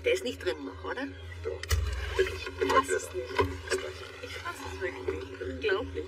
Der ist nicht drin noch, oder? Doch. Wirklich. Ich fass es nicht. Ich fass es wirklich nicht. Unglaublich.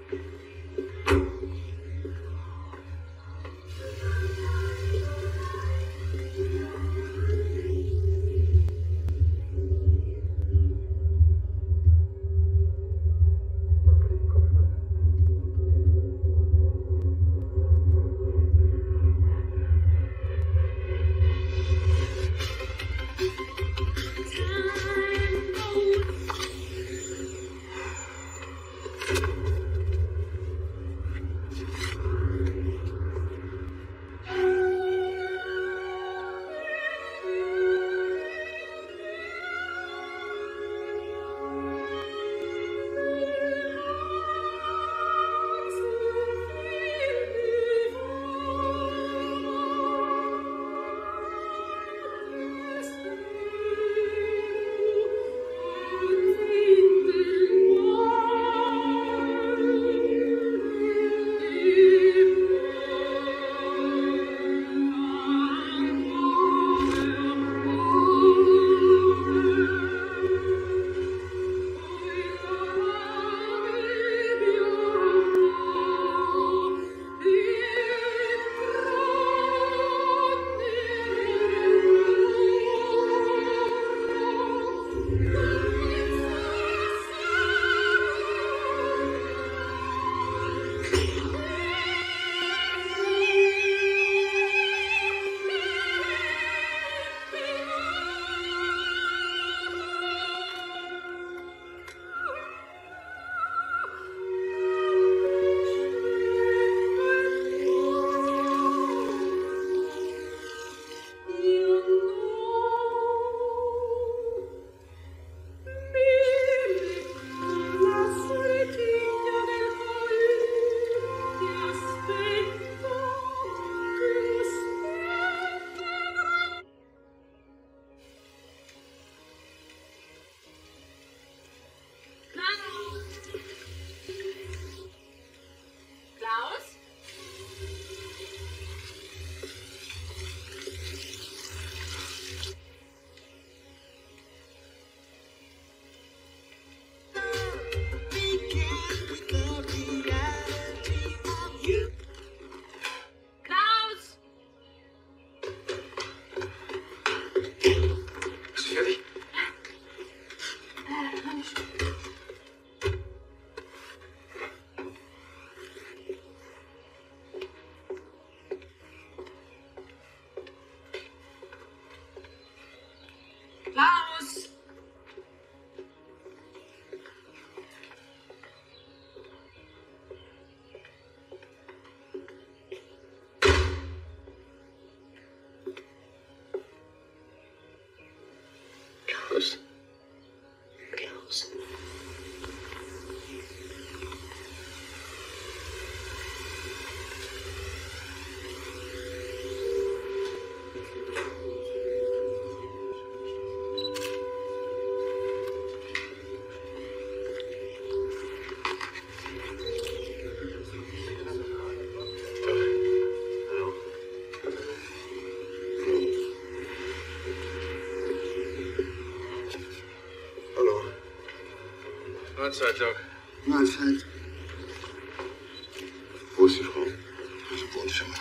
Klaus! Klaus. Klaus. Mahlzeit, Doc. Mahlzeit. Wo ist die Frau? Im Wohnzimmer.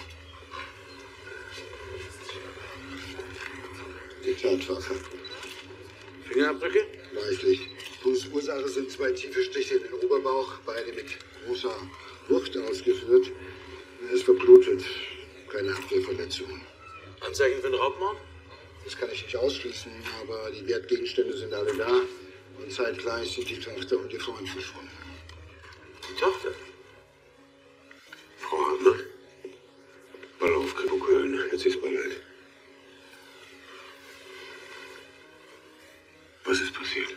Die Tatwaffe. Fingerabdrücke? Reichlich. Todesursache sind 2 tiefe Stiche in den Oberbauch, beide mit großer Wucht ausgeführt. Er ist verblutet. Keine Abwehrverletzungen. Anzeichen für einen Raubmord? Das kann ich nicht ausschließen, aber die Wertgegenstände sind alle da. Und zeitgleich sind die Tochter und ihr Freund verschwunden. Die Tochter? Frau Hartmann? Ball auf, Kripo Köln. Jetzt ist beileid. Was ist passiert?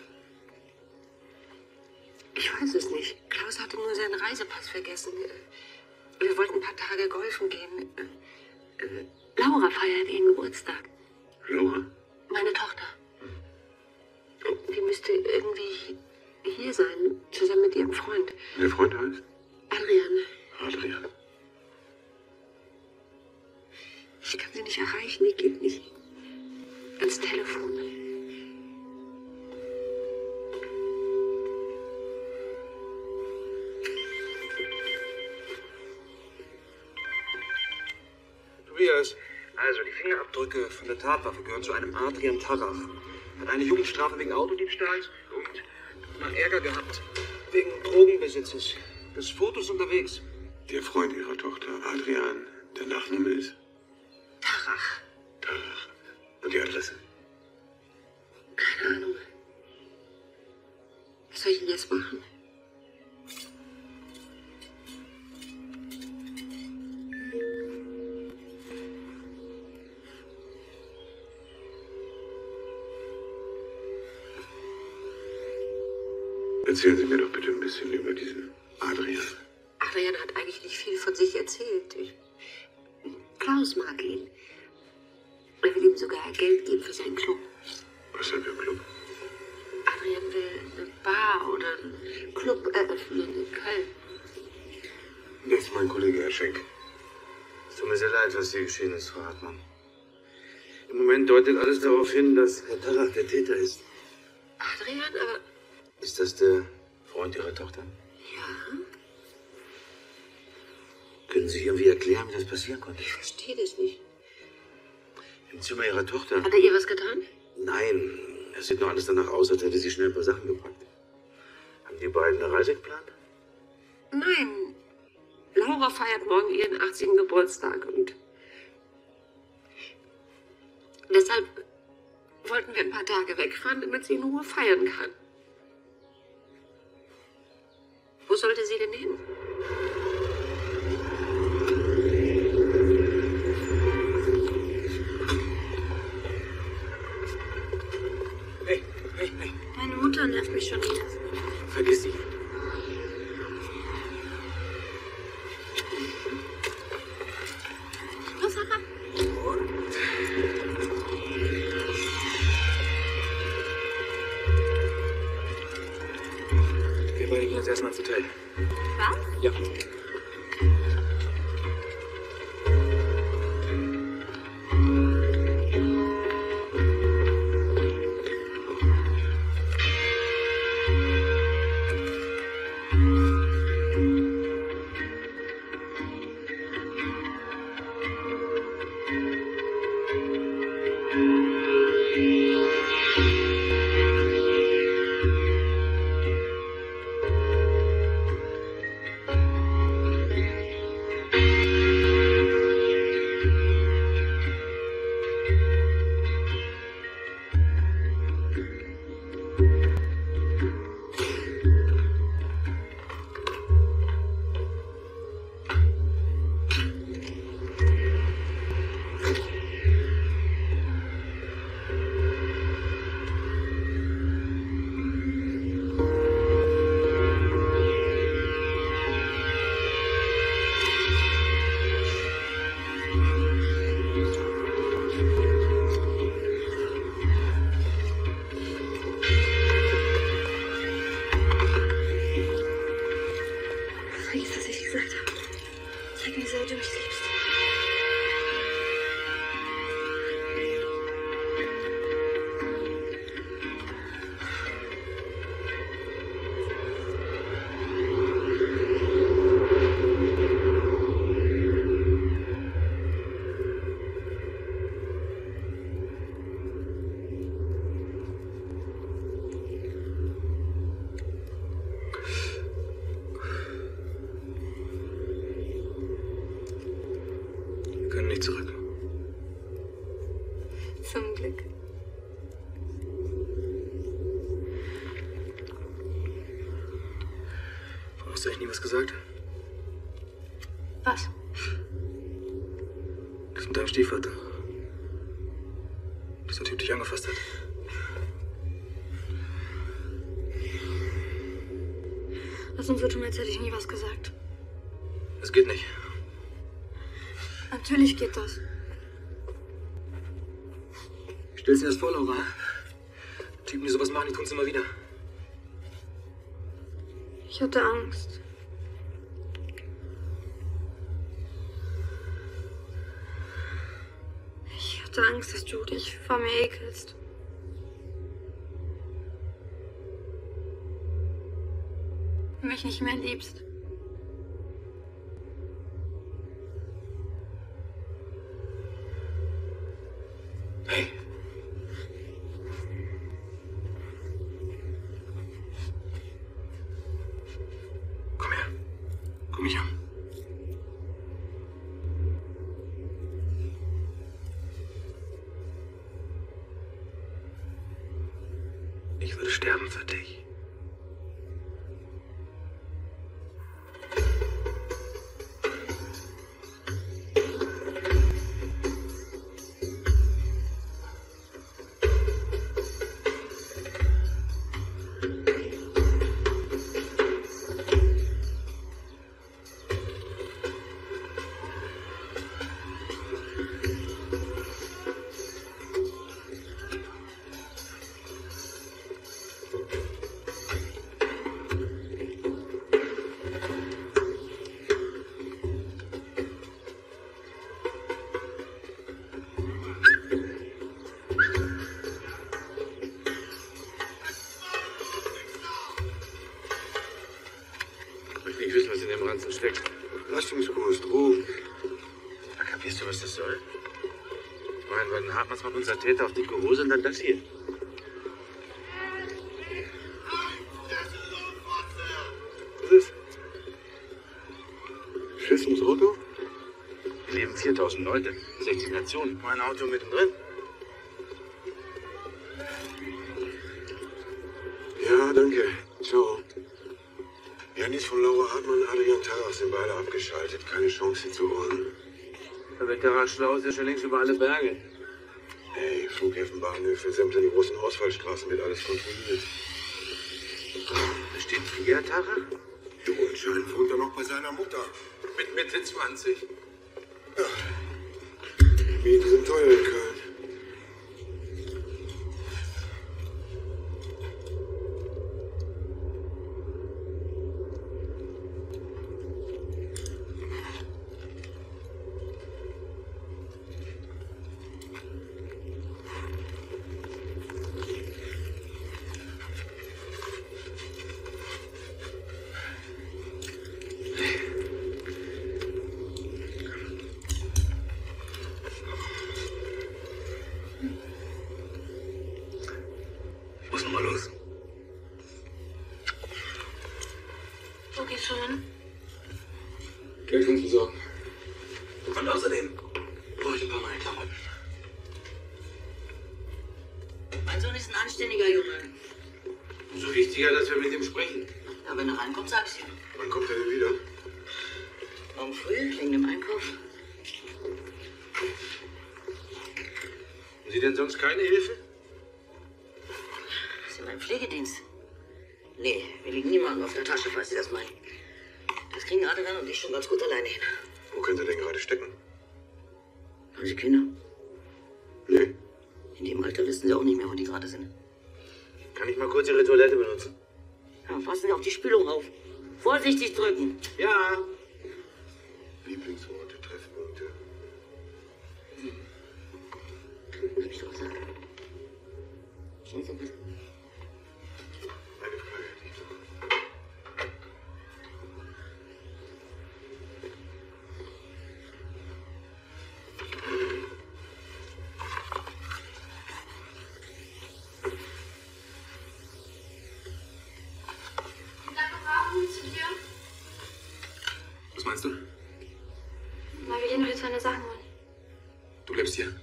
Ich weiß es nicht. Klaus hatte nur seinen Reisepass vergessen. Wir wollten ein paar Tage golfen gehen. Laura feiert ihren Geburtstag. Laura? Meine Tochter. Die müsste irgendwie hier sein, zusammen mit ihrem Freund. Der Freund heißt? Adrian. Adrian. Ich kann sie nicht erreichen, die geht nicht ans Telefon. Fingerabdrücke von der Tatwaffe gehören zu einem Adrian Tarrach. Hat eine Jugendstrafe wegen Autodiebstahls und mal Ärger gehabt. Wegen Drogenbesitzes. Das Foto ist unterwegs. Der Freund ihrer Tochter, Adrian, der Nachname ist? Tarrach. Tarrach. Und die Adresse? Keine Ahnung. Was soll ich denn jetzt machen? Erzählen Sie mir doch bitte ein bisschen über diesen Adrian. Adrian hat eigentlich nicht viel von sich erzählt. Klaus mag ihn. Er will ihm sogar Geld geben für seinen Club. Was denn für ein Club? Adrian will eine Bar oder einen Club eröffnen in Köln. Das ist mein Kollege, Herr Schenk. Es tut mir sehr leid, was hier geschehen ist, Frau Hartmann. Im Moment deutet alles darauf hin, dass Herr Tarrach der Täter ist. Adrian, aber... Ist das der Freund Ihrer Tochter? Ja, Können Sie sich irgendwie erklären, wie das passieren konnte? ich verstehe das nicht. Im Zimmer Ihrer Tochter? Hat er ihr was getan? Nein, es sieht nur alles danach aus, als hätte sie schnell ein paar Sachen gepackt. Haben die beiden eine Reise geplant? Nein. Laura feiert morgen ihren 80. Geburtstag und deshalb wollten wir ein paar Tage wegfahren, damit sie in Ruhe feiern kann. Wo sollte sie denn hin? Hey. Meine Mutter nervt mich schon wieder. Vergiss sie. Los, Sarah. Wir beide gehen jetzt erstmal ins Hotel. Was? Ja. Vergiss, was ich gesagt habe. Zeig mir, wie sehr du mich liebst. Wir können nicht zurück. Zum Glück. Warum hast du eigentlich nie was gesagt? Was? Das ist mit deinem Stiefvater. Dass der Typ dich angefasst hat. Lass uns so tun, als hätte ich nie was gesagt. Das geht nicht. Natürlich geht das. Stellst dir das vor, Laura? Typen, die sowas machen, die tun's immer wieder. Ich hatte Angst. Ich hatte Angst, dass du dich vor mir ekelst. Und mich nicht mehr liebst. Ich würde sterben für dich. Ich will nicht wissen, was in dem Ranzen steckt. Belastungskurs, Drogen. Da kapierst du, was das soll? Ich meine, bei den Hartmanns macht unser Täter auf dicke Hose und dann das hier. Was ist? Schiss ins Auto? Hier leben 4000 Leute, 60 Nationen. Mein Auto mittendrin. Ja, danke. Ciao. Janis von Laura Hartmann und Adrian Tarach sind beide abgeschaltet. Keine Chance, sie zu holen. Da wird der schlau, ist ja schon längst über alle Berge. Hey, Flughäfen, Bahnhöfe, sämtliche großen Ausfallstraßen wird alles kontrolliert. Da steht Flieger, Tarach? Du, anscheinend wohnt er noch bei seiner Mutter. Mit Mitte 20. Mieten sind teuer in Köln. Muss noch mal los. Wo geht's schon hin? Geld kannst du besorgen. Und außerdem brauche ich ein paar neue Klamotten. Mein Sohn ist ein anständiger Junge. Umso wichtiger, dass wir mit ihm sprechen. Ja, wenn er reinkommt, sag ich's ihm. Wann kommt er denn wieder? Morgen früh, wegen dem Einkauf. Haben Sie denn sonst keine Hilfe? Ist ja mein Pflegedienst. Nee, wir liegen niemandem auf der Tasche, falls Sie das meinen. Das kriegen Adrian und ich schon ganz gut alleine hin. Wo könnte er denn gerade stecken? Haben Sie Kinder? Nee. In dem Alter wissen Sie auch nicht mehr, wo die gerade sind. Kann ich mal kurz Ihre Toilette benutzen? Ja, passen Sie auf die Spülung auf. Vorsichtig drücken. Ja. Lieblingsorte, Treffpunkte. Hab ich doch gesagt. Sonst noch was? Eine Frage hätte ich noch. Was meinst du? Weil wir gehen heute seine Sachen holen. Du bleibst hier.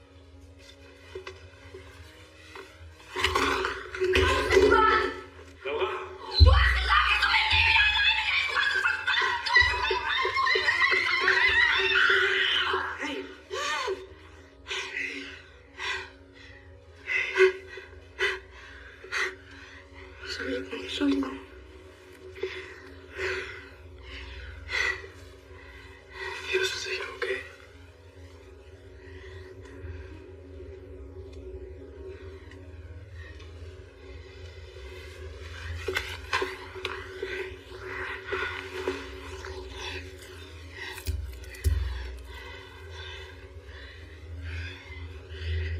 Laura? Entschuldigung. Hier bist du sicher, okay?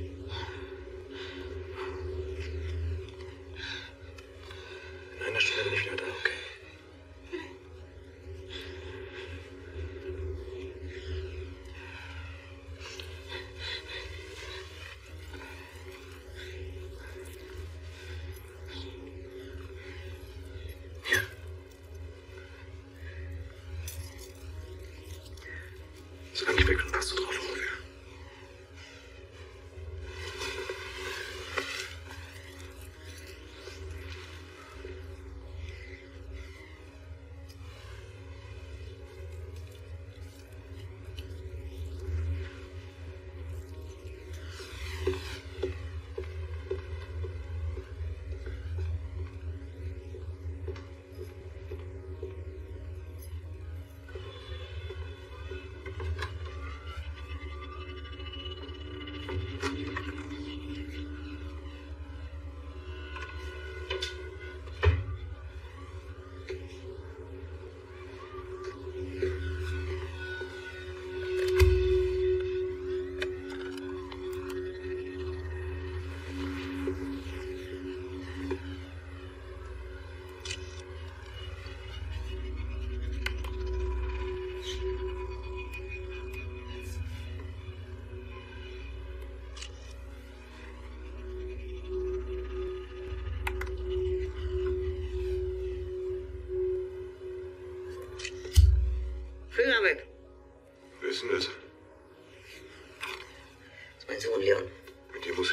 An einer Stelle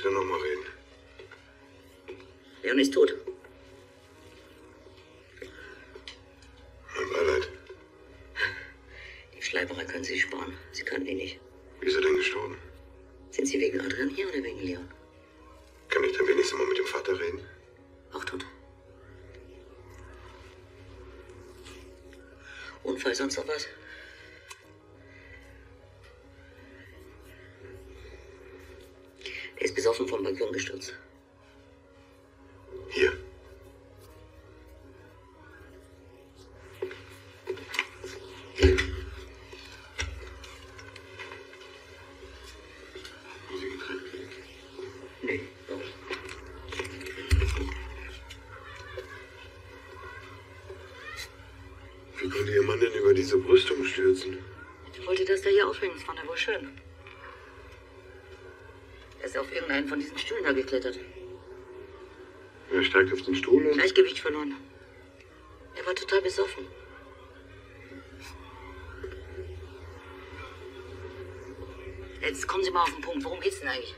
später nochmal reden. Leon ist tot. Mein Beileid. Die Schleiferei können Sie sparen. Sie kannten ihn nicht. Wie ist er denn gestorben? Sind Sie wegen Adrian hier oder wegen Leon? Kann ich dann wenigstens mal mit dem Vater reden? Auch tot. Unfall, sonst noch was? Er ist besoffen vom Balkon gestürzt. Hier. Haben Sie getrennt? Nee, warum? Wie konnte Ihr Mann denn über diese Brüstung stürzen? Ich wollte das da hier aufhängen, das fand er wohl schön. Er ist auf irgendeinen von diesen Stühlen da geklettert. Er steigt auf den Stuhl und... Gleichgewicht verloren. Er war total besoffen. Jetzt kommen Sie mal auf den Punkt. Worum geht's denn eigentlich?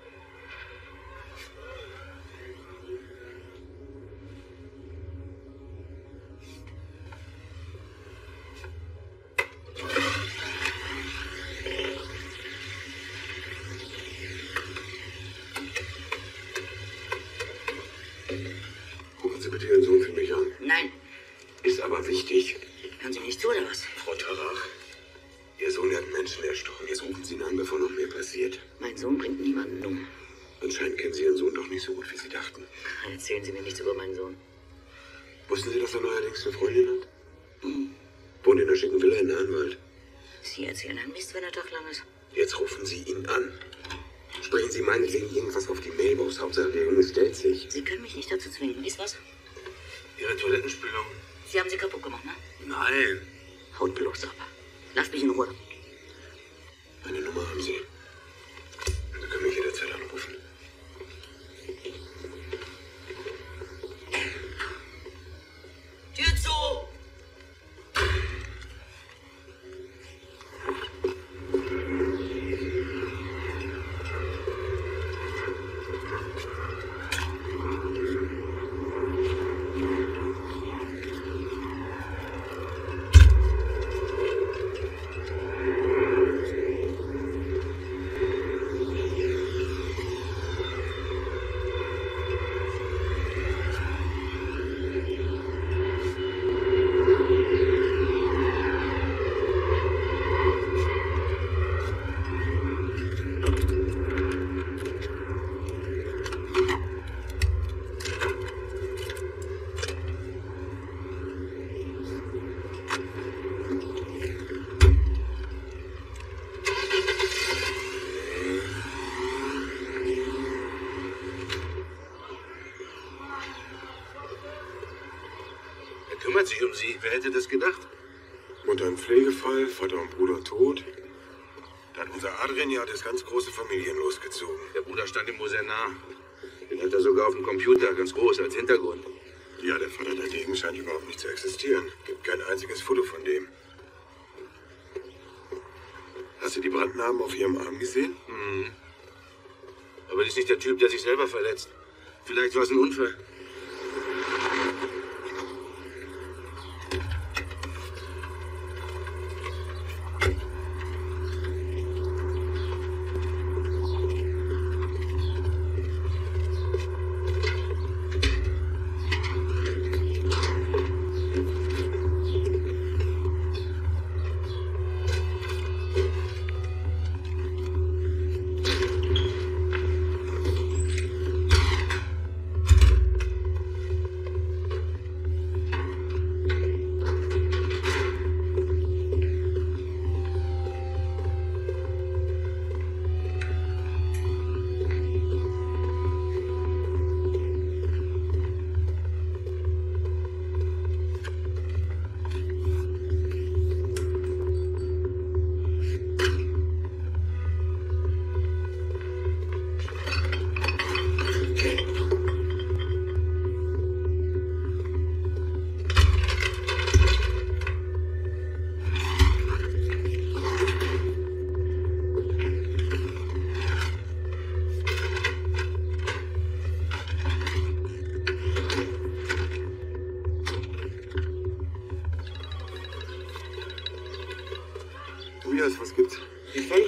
Rufen Sie bitte Ihren Sohn für mich an. Nein. Ist aber wichtig. Hören Sie mir nicht zu, oder was? Frau Tarach, Ihr Sohn hat Menschen erstochen. Jetzt rufen Sie ihn an, bevor noch mehr passiert. Mein Sohn bringt niemanden um. Anscheinend kennen Sie Ihren Sohn doch nicht so gut, wie Sie dachten. Erzählen Sie mir nichts über meinen Sohn. Wussten Sie, dass er neuerdings eine Freundin hat? Wohnt in einer schicken Villa in Arnwald. Sie erzählen einen Mist, wenn der Tag lang ist. Jetzt rufen Sie ihn an. Sprechen Sie meinetwegen irgendwas auf die Mailbox. Hauptsache, der Junge stellt sich. Sie können mich nicht dazu zwingen. Ist was? Ihre Toilettenspülung? Sie haben sie kaputt gemacht, ne? Nein. Haut bloß ab. Lasst mich in Ruhe. Meine Nummer haben Sie. Sie können mich jederzeit anrufen. Tür zu! Kümmert sich um Sie. Wer hätte das gedacht? Mutter im Pflegefall, Vater und Bruder tot. Da hat unser Adrian ja das ganz große Familien losgezogen. Der Bruder stand im Mosernat. Den hat er sogar auf dem Computer, ganz groß, als Hintergrund. Ja, der Vater dagegen scheint überhaupt nicht zu existieren. Gibt kein einziges Foto von dem. Hast du die Brandnarben auf ihrem Arm gesehen? Mhm. Aber das ist nicht der Typ, der sich selber verletzt. Vielleicht war es ein Unfall.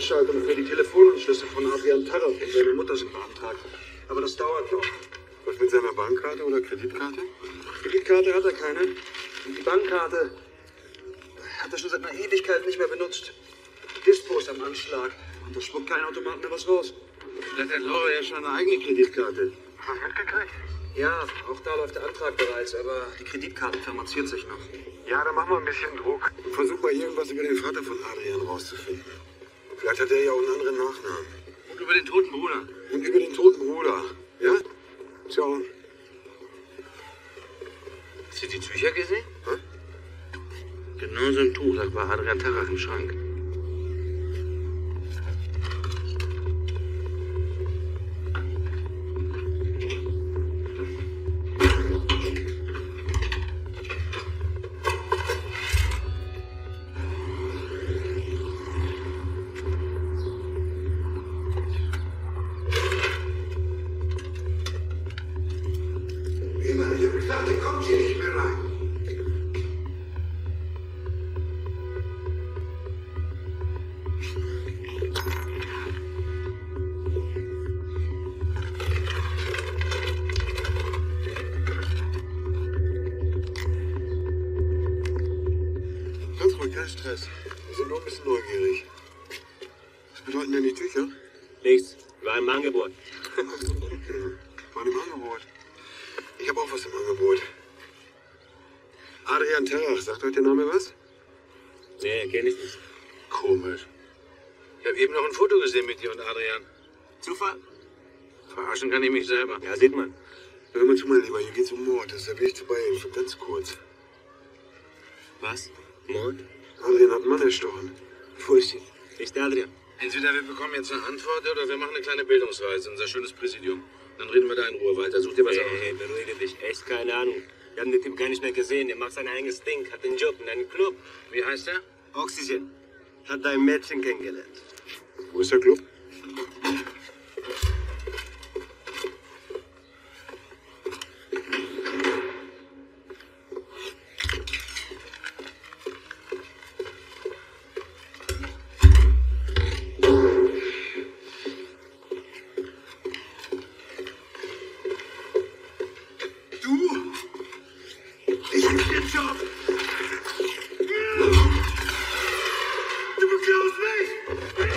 Ausschaltung für die Telefonanschlüsse von Adrian Tarrant und seiner Mutter sind beantragt. Aber das dauert noch. Was mit seiner Bankkarte oder Kreditkarte? Kreditkarte hat er keine. Und die Bankkarte hat er schon seit einer Ewigkeit nicht mehr benutzt. Die Dispo ist am Anschlag. Und da spuckt kein Automat mehr was raus. Vielleicht hat Laura ja schon eine eigene Kreditkarte. Hast du mitgekriegt? Ja, auch da läuft der Antrag bereits, aber die Kreditkartenfirma ziert sich noch. Ja, dann machen wir ein bisschen Druck. Und versuch mal irgendwas über den Vater von Adrian rauszufinden. Vielleicht hat er ja auch einen anderen Nachnamen. Und über den toten Bruder. Und über den toten Bruder. Ja? Ciao. Hast du die Tücher gesehen? Hä? Genau so ein Tuch lag bei Adrian Tarrach im Schrank. Ich hab gesagt, ihr kommt hier nicht mehr rein. Ganz ruhig, kein Stress. Wir sind nur ein bisschen neugierig. Was bedeuten denn die Tücher? Nichts. War im Angebot. Waren im Angebot. Ich habe auch was im Angebot. Adrian Tarrach, sagt euch der Name was? Nee, kenn ich nicht. Komisch. Ich habe eben noch ein Foto gesehen mit dir und Adrian. Zufall? Verarschen kann ich mich selber. Ja, sieht man. Hör mal zu, mein Lieber, hier geht's um Mord. Das ist der Weg zur Beihilfe, ganz kurz. Was? Mord? Adrian hat einen Mann erstochen. Bullshit. Ist der Adrian. Entweder wir bekommen jetzt eine Antwort oder wir machen eine kleine Bildungsreise in unser schönes Präsidium. Dann reden wir da in Ruhe weiter. Such dir was aus. Hey, beruhige dich. Echt keine Ahnung. Wir haben den Typ gar nicht mehr gesehen. Der macht sein eigenes Ding. Hat den Job in einem Club. Wie heißt der? Oxygen. Hat da ein Mädchen kennengelernt. Wo ist der Club? Ich hab den Job. Du beklaust mich.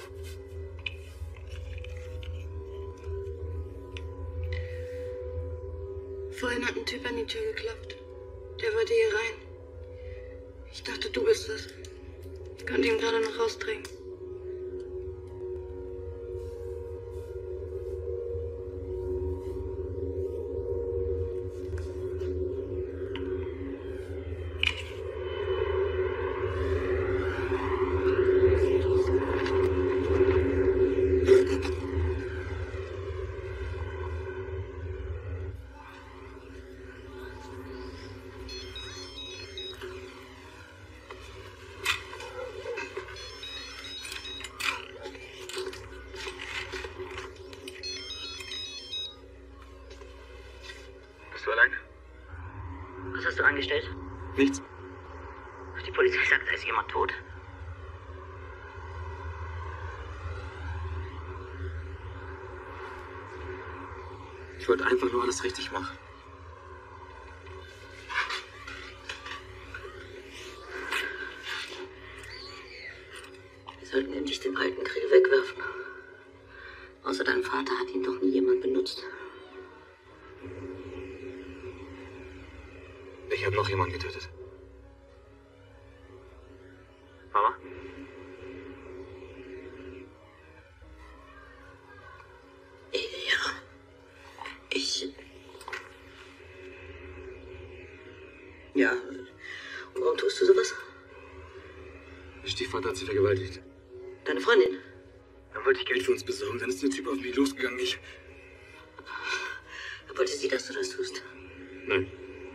Vorhin hat ein Typ an die Tür geklopft. Der wollte hier rein. Ich dachte, du bist es. Ich konnte ihn gerade noch rausdrängen. Was hast du angestellt? Nichts. Die Polizei sagt, da ist jemand tot. Ich wollte einfach nur alles richtig machen. Wir sollten endlich den alten Grill wegwerfen. Außer deinem Vater hat ihn doch nie jemand benutzt. Ich habe noch jemanden getötet. Mama? Ja. Ja. Und warum tust du sowas? Mein Stiefvater hat sie vergewaltigt. Deine Freundin? Dann wollte ich Geld für uns besorgen. Dann ist der Typ auf mich losgegangen. Wollte sie, dass du das tust? Nein.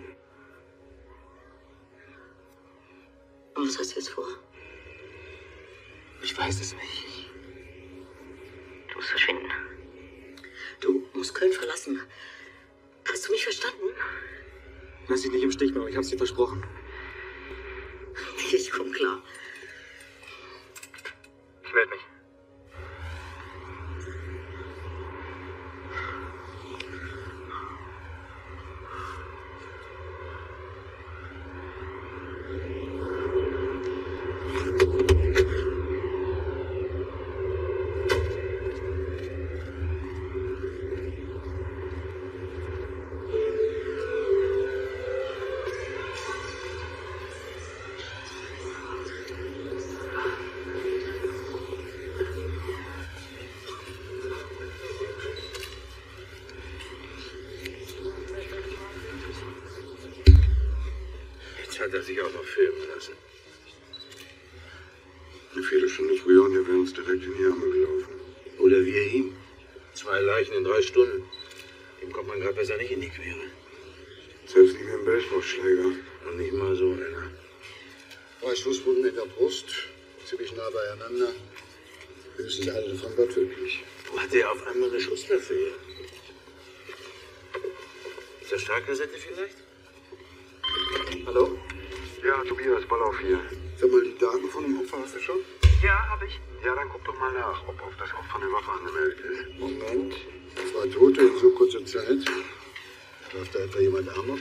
Und was hast du jetzt vor? Ich weiß es nicht. Du musst verschwinden. Du musst Köln verlassen. Hast du mich verstanden? Lass dich nicht im Stich, Mama. Ich hab's dir versprochen. Ich komm klar. Ich melde mich. Hat er sich auch noch filmen lassen. Eine Viertelstunde früher und er wäre uns direkt in die Arme gelaufen. Oder wir ihm. 2 Leichen in 3 Stunden. Dem kommt man gerade besser nicht in die Quere. Selbst nicht mit einem Baseballschläger. Und nicht mal so einer. 3 Schusswunden in der Brust, ziemlich nah beieinander. Höchstens eine davon war tödlich. Wo hat der auf einmal eine Schusswaffe her? Ist das Stahlkassette vielleicht? Hallo? Ja, Tobias, Ballauf hier. Sag mal, die Daten von dem Opfer hast du schon? Ja, hab ich. Ja, dann guck doch mal nach, ob auf das Opfer eine Waffe angemeldet ist. Moment. 2 Tote in so kurzer Zeit. Läuft da etwa jemand Amok?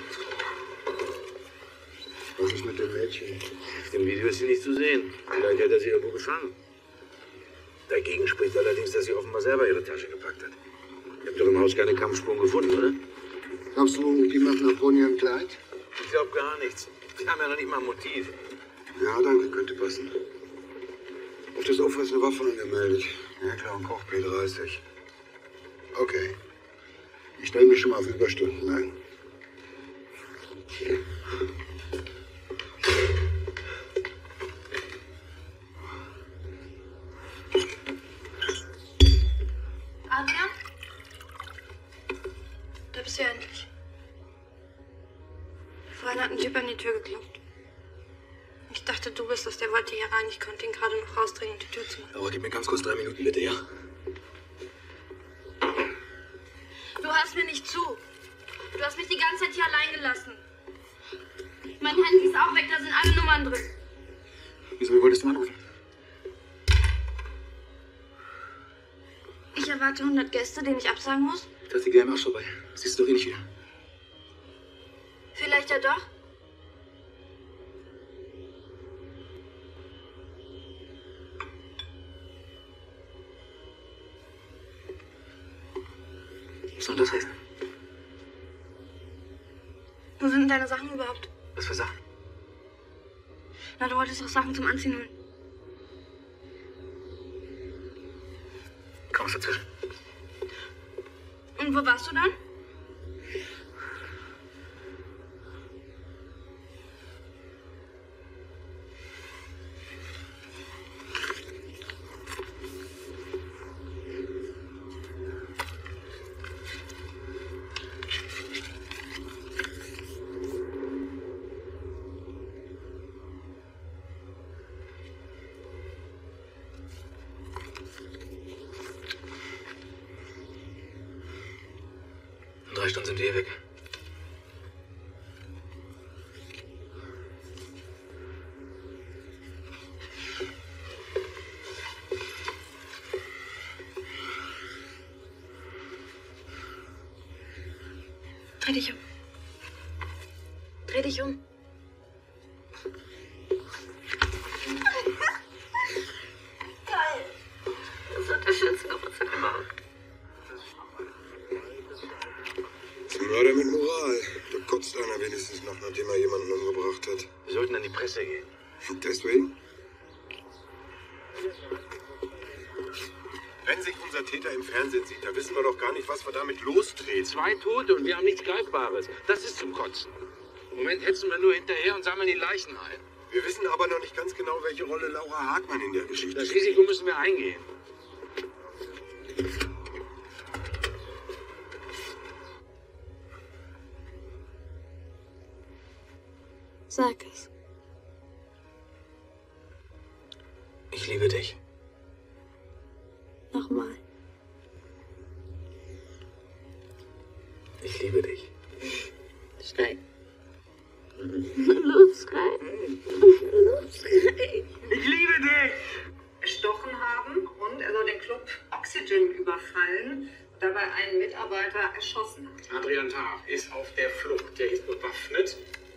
Was ist mit dem Mädchen? Auf dem Video ist sie nicht zu sehen. Vielleicht hat er sie irgendwo gefangen. Dagegen spricht allerdings, dass sie offenbar selber ihre Tasche gepackt hat. Ihr habt doch im Haus keine Kampfspuren gefunden, oder? Glaubst du, die machen nach von ihrem Kleid? Ich glaube gar nichts. Die haben ja noch nicht mal ein Motiv. Ja, danke, könnte passen. Auf das Opfer ist eine Waffe angemeldet. Ja, klar, ein Koch P30. Okay. Ich stelle mich schon mal auf Überstunden ein. Adrian? Da bist du ja endlich. Vorhin hat ein Typ an die Tür geklopft. Ich dachte, du bist es, der wollte hier rein. Ich konnte ihn gerade noch rausdrängen und die Tür zumachen. Aber gib mir ganz kurz 3 Minuten, bitte, ja? Du hörst mir nicht zu. Du hast mich die ganze Zeit hier allein gelassen. Mein Handy ist auch weg, da sind alle Nummern drin. Wieso wolltest du anrufen? Ich erwarte 100 Gäste, denen ich absagen muss. Da ist die GM auch schon vorbei. Siehst du doch eh nicht wieder. Vielleicht ja doch. Was soll das heißen? Wo sind denn deine Sachen überhaupt? Was für Sachen? Na, du wolltest doch Sachen zum Anziehen holen. Kommst dazwischen. Und wo warst du dann? In 3 Stunden sind wir hier weg. Dreh dich um. Dreh dich um. Geil. Das wird der schönste Geburtstag überhaupt. Zum Mörder mit Moral. Da kotzt einer wenigstens noch, nachdem er jemanden umgebracht hat. Wir sollten an die Presse gehen. Und deswegen? Wenn sich unser Täter im Fernsehen sieht, da wissen wir doch gar nicht, was wir damit lostreten. 2 Tote und wir haben nichts Greifbares. Das ist zum Kotzen. Im Moment hetzen wir nur hinterher und sammeln die Leichen ein. Wir wissen aber noch nicht ganz genau, welche Rolle Laura Hagmann in der Geschichte Das spielt. Risiko müssen wir eingehen. Sag es. Ich liebe dich. Nochmal. Ich liebe dich. Schrei. Los, schrei. Los, schrei. Ich liebe dich! Gestochen haben und er soll den Club Oxygen überfallen und dabei einen Mitarbeiter erschossen hat. Adrian Tarach ist auf der Flucht. Der ist bewaffnet.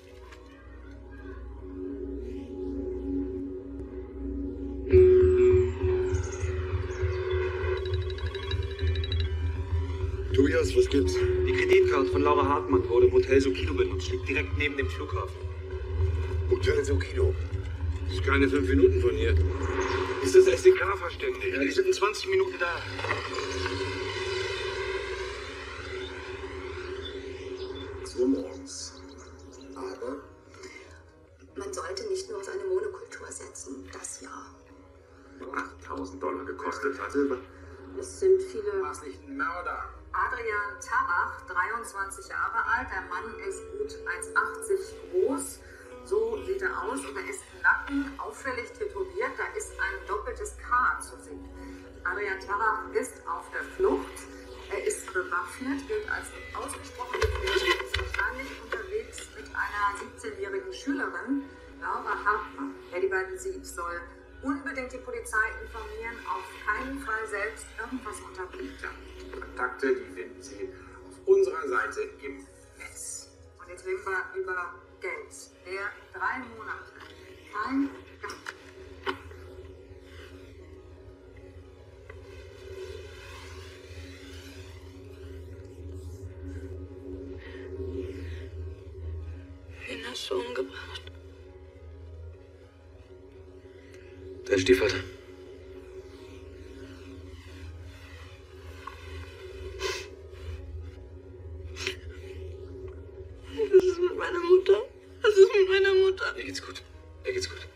Tobias, was gibt's? Die Kreditkarte von Laura Hartmann wurde im Hotel Sokido benutzt. Liegt direkt neben dem Flughafen. Hotel Sokido. Das ist keine 5 Minuten von hier. Ist das SDK verständigt? Ja, die sind in 20 Minuten da. So morgens. Aber man sollte nicht nur auf eine Monokultur setzen. Das ja. $8.000 gekostet hatte. Es sind viele. War es nicht ein Mörder? Adrian Tarach, 23 Jahre alt, der Mann ist gut 1,80 groß. So sieht er aus und er ist Nacken auffällig tätowiert. Da ist ein doppeltes K zu sehen. Adrian Tarach ist auf der Flucht. Er ist bewaffnet, gilt als ausgesprochen gefährlich, ist wahrscheinlich unterwegs mit einer 17-jährigen Schülerin, Laura Hartmann. Wer die beiden sieht, soll unbedingt die Polizei informieren, auf keinen Fall selbst irgendwas unternehmen. Kontakte, die finden Sie auf unserer Seite im Netz. Und jetzt reden wir über Geld. Der 3 Monate kein Geld. Wen hast du umgebracht? Dein Stiefvater. Was ist mit meiner Mutter? Was ist mit meiner Mutter? Mir geht's gut. Mir geht's gut.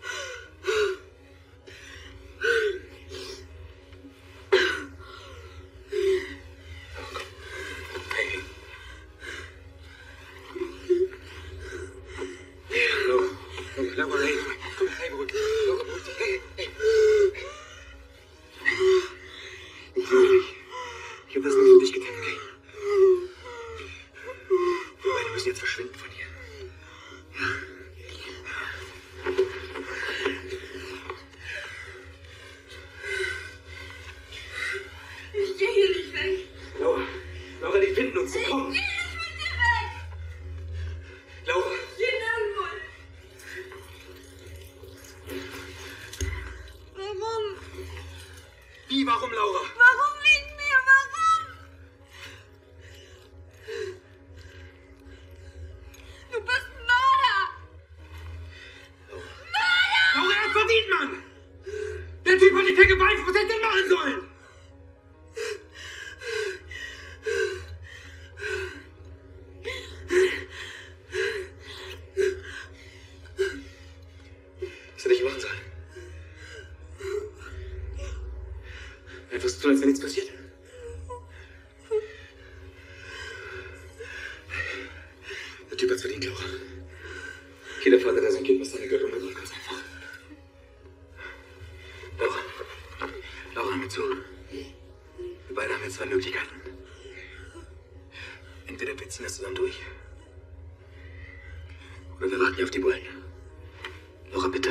Hey. Laura, hey. Komm, hey, beruhig dich. Laura, beruhig dich. Hey, hey. Ich liebe dich. Ich hab das nur für dich getan, okay? Wir beide müssen jetzt verschwinden von hier. Ich gehe hier nicht weg. Laura, die finden uns. Komm. Ich gehe nicht mit dir weg. Laura. Ich gehe nirgendwo. Warum? Wie, warum, Laura? Warum wegen mir? Warum? Einfach so tun, als wäre nichts passiert. Der Typ hat's verdient, Laura. Jeder Vater, der sein Kind was seine Göttin umgebracht, ganz einfach. Laura, hör mir zu. Wir beide haben jetzt zwei Möglichkeiten. Entweder wir ziehen das zusammen durch. Oder wir warten hier auf die Bullen. Laura, bitte.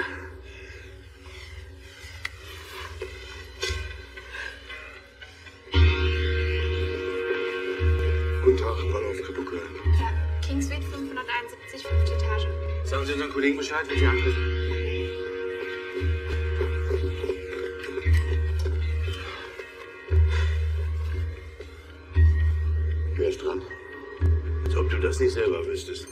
Guten Tag, Bahnhof Krippelköln. Ja, Kingsweg 571, 5. Etage. Sagen Sie unseren Kollegen Bescheid, wenn Sie angriffen. Wer ist dran? Als ob du das nicht selber wüsstest.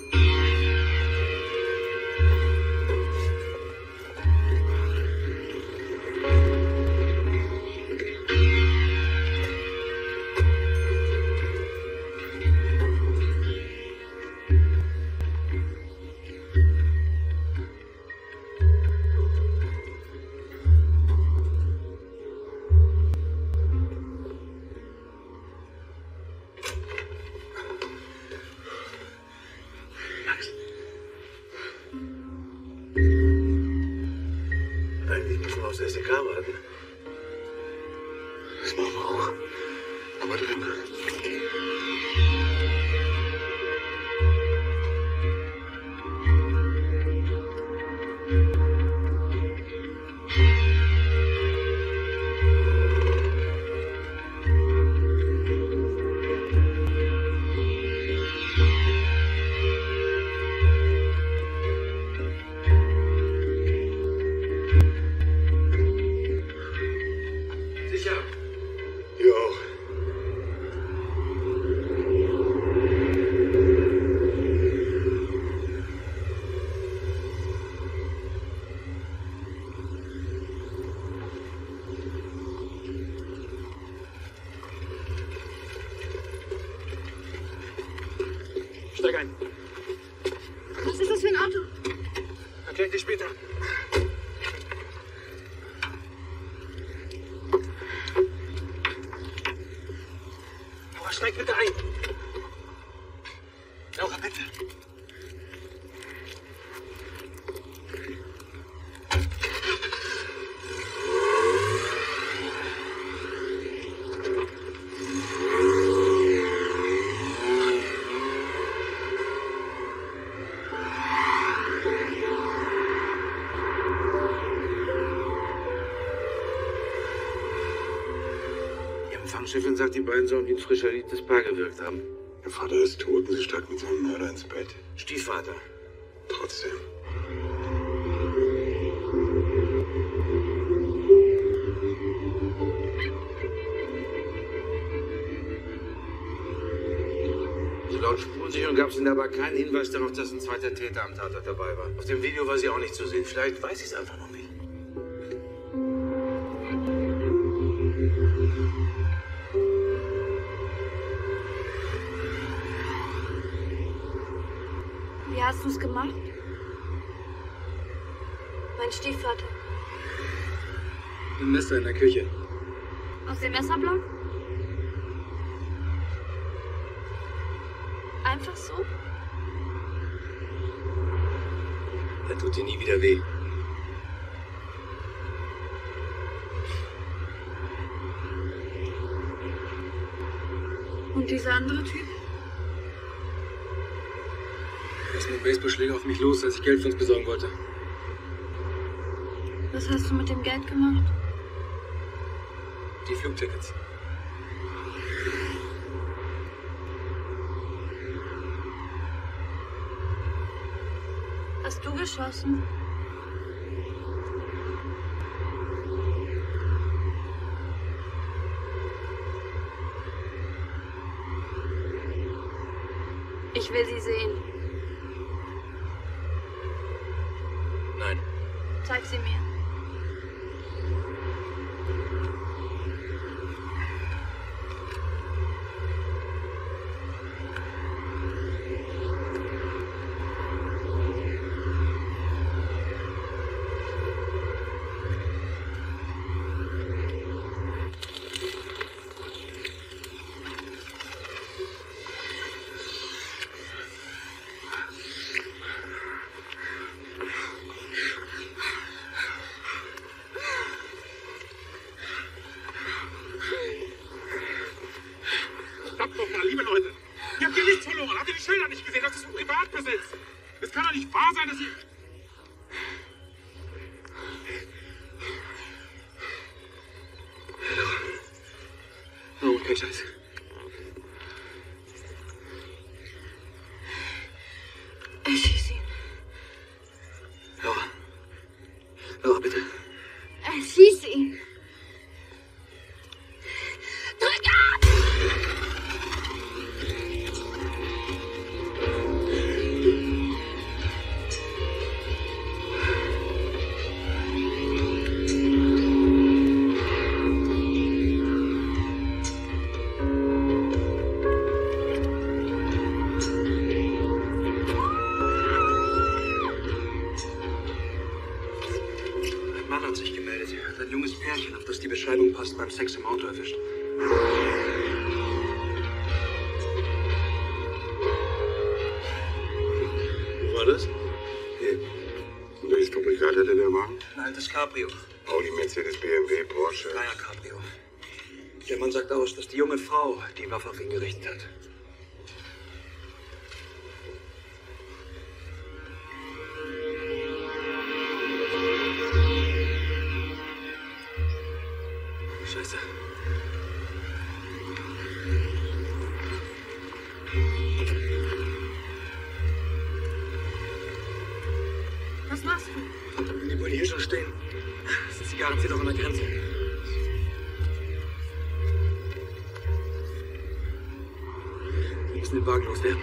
Eigentlich müssen wir aufs SEK warten. Das machen wir auch. Aber drin. Sicher? Ihr auch. Steig ein. Was ist das für ein Auto? Erklär ich dir später. Laura, steig bitte ein. Laura, bitte. Die Empfangschefin sagt, die beiden sollen wie ein frischer erliebtes Paar gewirkt haben. Ihr Vater ist tot und sie steigt mit seinem Mörder ins Bett. Stiefvater. Trotzdem. So laut Spurensicherung gab es ihnen aber keinen Hinweis darauf, dass ein zweiter Täter am Tatort dabei war. Auf dem Video war sie auch nicht zu sehen. Vielleicht weiß sie es einfach noch nicht. Wie hast du es gemacht? Mein Stiefvater. Ein Messer in der Küche. Aus dem Messerblock? Einfach so? Er tut dir nie wieder weh. Und dieser andere Typ? Er ist mit Baseballschläger auf mich los, als ich Geld für uns besorgen wollte. Was hast du mit dem Geld gemacht? Die Flugtickets. Hast du geschossen? Ich will sie sehen. Nein. Zeig sie mir. nicht gesehen, das ist ein Privatbesitz. Es kann doch nicht wahr sein, dass Sie... Oh, kein Scheiß. Erschieß ihn. Laura. Laura, bitte. Erschieß ihn. Drück ab! Ein Mann hat sich gemeldet. Er hat ein junges Pärchen, auf das die Beschreibung passt, beim Sex im Auto erwischt. Wo war das? Hier. Und welches Fabrikat hatte der Wagen? Ein altes Cabrio. Audi, Mercedes, BMW, Porsche. Kleiner Cabrio. Der Mann sagt aus, dass die junge Frau die Waffe auf ihn gerichtet hat. Scheiße. Was machst du? Die wollen hier schon stehen. Das ist garantiert auch an der Grenze. Wir müssen den Wagen loswerden.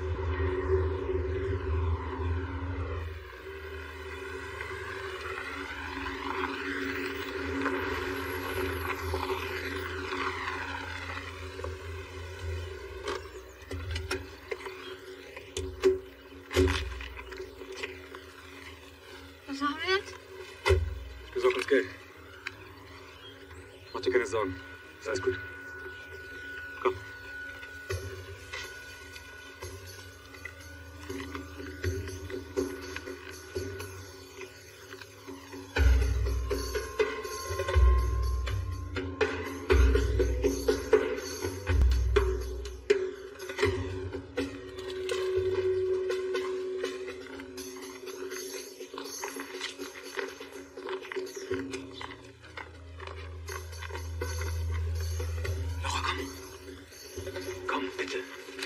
Was machen wir jetzt? Ich besorge uns Geld. Mach dir keine Sorgen. Ist alles gut. Komm. Laura, komm. Komm, bitte.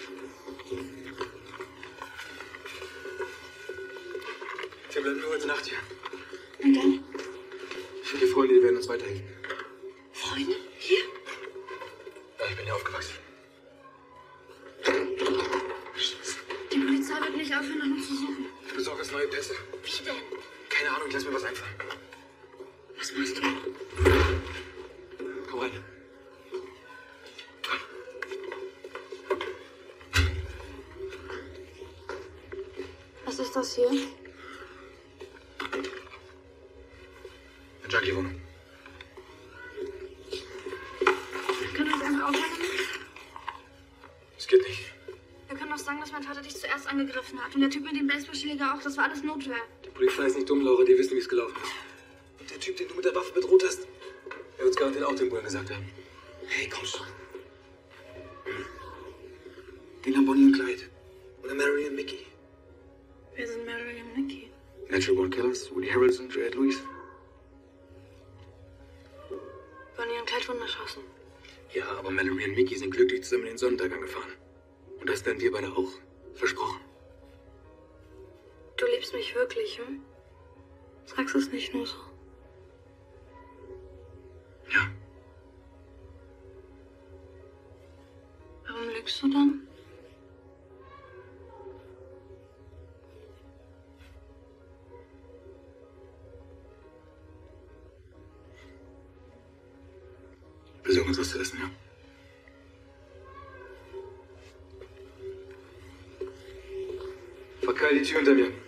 Wir bleiben nur heute Nacht hier. Und dann? Die Freunde, die werden uns weiterhelfen. Freunde? Hier? Ja, ich bin hier aufgewachsen. Die Polizei wird nicht aufhören, nach uns zu suchen. Ich besorge uns neue Pässe. Wie denn? Keine Ahnung, ich lass mir was einfallen. Was machst du? Komm rein. Was ist das hier? Eine Junkie-Wohnung. Können wir uns einfach aufhören damit? Das geht nicht. Wir können doch sagen, dass mein Vater dich zuerst angegriffen hat. Und der Typ mit dem Baseballschläger auch. Das war alles Notwehr. Die Polizei ist nicht dumm, Laura. Die wissen, wie es gelaufen ist. Und der Typ, den du mit der Waffe bedroht hast, der wird uns garantiert auch den Bullen gesagt haben. Hey, komm schon. Den haben Bonnie und Clyde. Oder Mary und Mickey. Wer sind Mary und Nicky? Natural Born Killers, Woody Harrelson, Juliette Lewis. Bonnie und Clyde wurden erschossen. Ja, aber Mallory und Mickey sind glücklich zusammen in den Sonnenuntergang gefahren. Und das werden wir beide auch. Versprochen. Du liebst mich wirklich, hm? Sagst es nicht nur so. Ja. Warum lügst du dann? Besorgen uns was zu essen, ja? Verkeil die Tür hinter mir.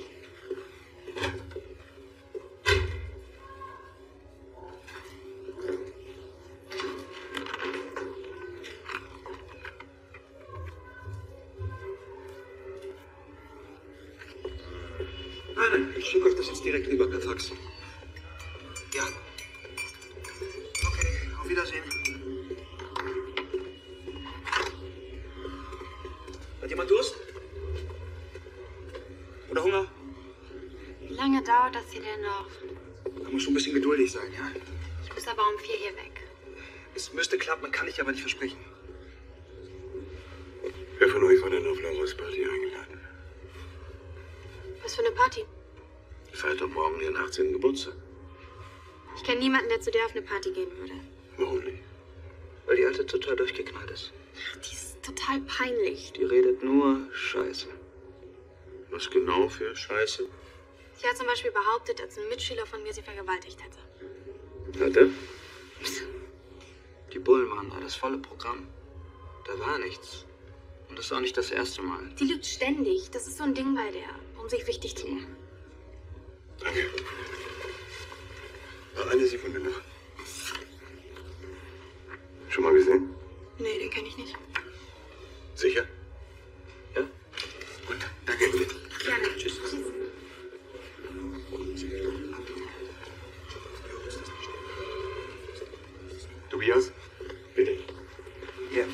Nein, ich schicke euch das jetzt direkt rüber per Fax. Ja. Okay, auf Wiedersehen. Hat jemand Durst? schon noch. Man muss schon ein bisschen geduldig sein, ja? Ich muss aber um 4 hier weg. Es müsste klappen, kann ich aber nicht versprechen. Wer von euch war denn auf Lauras Party eingeladen? Was für eine Party? Feiert doch morgen ihren 18. Geburtstag. Ich kenne niemanden, der zu der auf eine Party gehen würde. Warum nicht? Weil die Alte total durchgeknallt ist. Die ist total peinlich. Die redet nur Scheiße. Was genau für Scheiße? Sie hat zum Beispiel behauptet, dass ein Mitschüler von mir sie vergewaltigt hätte. Hat er? Die Bullen waren da, das volle Programm. Da war nichts. Und das ist auch nicht das erste Mal. Die lügt ständig. Das ist so ein Ding bei der, um sich wichtig zu machen. Danke. Eine Sekunde noch. Schon mal gesehen? Nee, den kenne ich nicht. Sicher? Ja? Gut, danke. Gerne. Tschüss. Tobias? Bitte. Ja.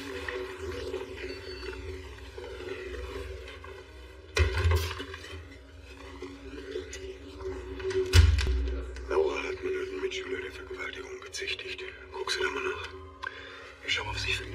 Laura hat einen Mitschüler der Vergewaltigung bezichtigt. Guckst du da mal nach? Ich schau mal, was ich finde.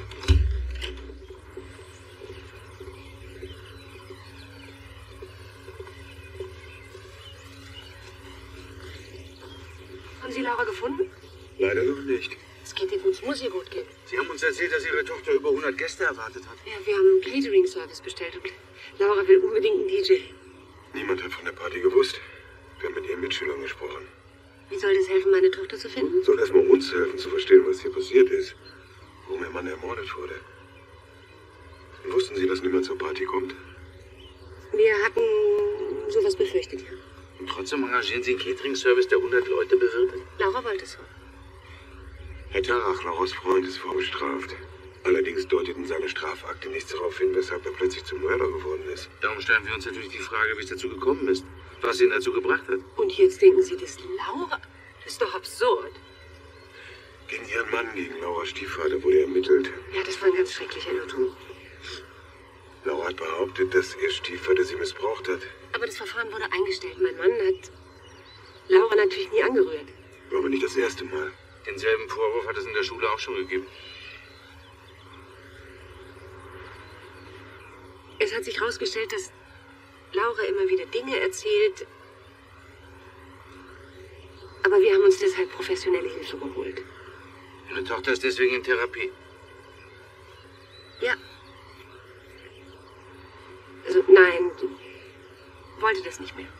Haben Sie Laura gefunden? Leider noch nicht. Es geht ihr gut, es muss ihr gut gehen. Sie haben uns erzählt, dass Ihre Tochter über 100 Gäste erwartet hat. Ja, wir haben einen Catering-Service bestellt und Laura will unbedingt einen DJ. Niemand hat von der Party gewusst. Wir haben mit ihren Mitschülern gesprochen. Wie soll das helfen, meine Tochter zu finden? Soll erstmal uns helfen zu verstehen, was hier passiert ist. Warum ihr Mann ermordet wurde. Und wussten Sie, dass niemand zur Party kommt? Wir hatten sowas befürchtet, ja. Und trotzdem engagieren Sie einen Catering-Service, der 100 Leute bewirtet? Laura wollte es so. Herr Tarach, Lauras Freund, ist vorbestraft. Allerdings deuteten seine Strafakte nichts darauf hin, weshalb er plötzlich zum Mörder geworden ist. Darum stellen wir uns natürlich die Frage, wie es dazu gekommen ist. Was ihn dazu gebracht hat. Und jetzt denken Sie, dass Laura... Das ist doch absurd. Gegen ihren Mann, gegen Lauras Stiefvater, wurde ermittelt. Ja, das war ein ganz schrecklicher Irrtum. Laura hat behauptet, dass ihr Stiefvater sie missbraucht hat. Aber das Verfahren wurde eingestellt. Mein Mann hat Laura natürlich nie angerührt. War aber nicht das erste Mal. Denselben Vorwurf hat es in der Schule auch schon gegeben. Es hat sich herausgestellt, dass Laura immer wieder Dinge erzählt. Aber wir haben uns deshalb professionelle Hilfe geholt. Ihre Tochter ist deswegen in Therapie. Ja. Also nein, wollte das nicht mehr.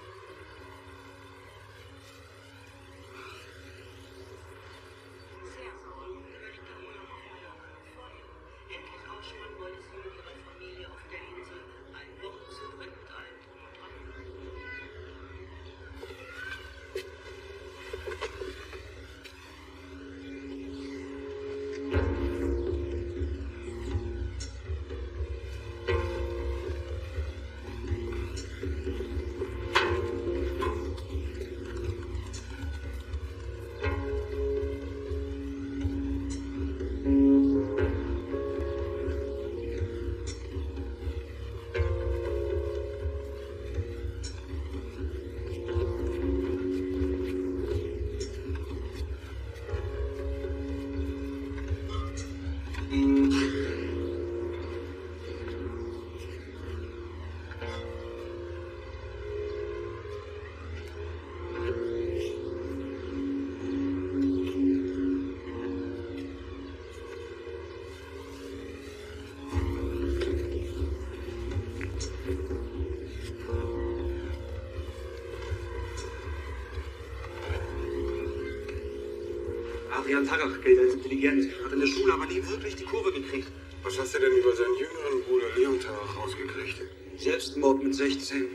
Adrian Tarach gilt als intelligent, hat in der Schule aber nie wirklich die Kurve gekriegt. Was hast du denn über seinen jüngeren Bruder Leon Tarach rausgekriegt? Selbstmord mit 16.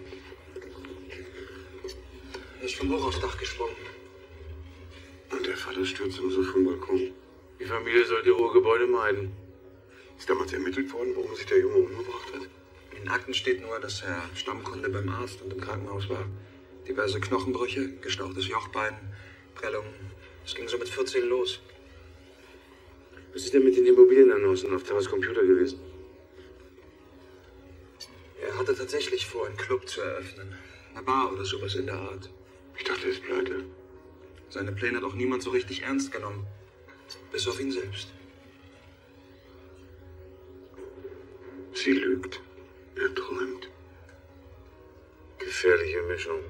Er ist vom Hochhausdach gesprungen. Und der Vater stürzte so vom Balkon. Die Familie sollte hohe Gebäude meiden. Ist damals ermittelt worden, warum sich der Junge umgebracht hat? In den Akten steht nur, dass er Stammkunde beim Arzt und im Krankenhaus war. Diverse Knochenbrüche, gestauchtes Jochbein, Prellungen. Es ging so mit 14 los. Was ist denn mit den Immobilienannoncen auf Taras Computer gewesen? Er hatte tatsächlich vor, einen Club zu eröffnen. Eine Bar oder sowas in der Art. Ich dachte, er ist pleite. Seine Pläne hat auch niemand so richtig ernst genommen. Bis auf ihn selbst. Sie lügt. Er träumt. Gefährliche Mischung.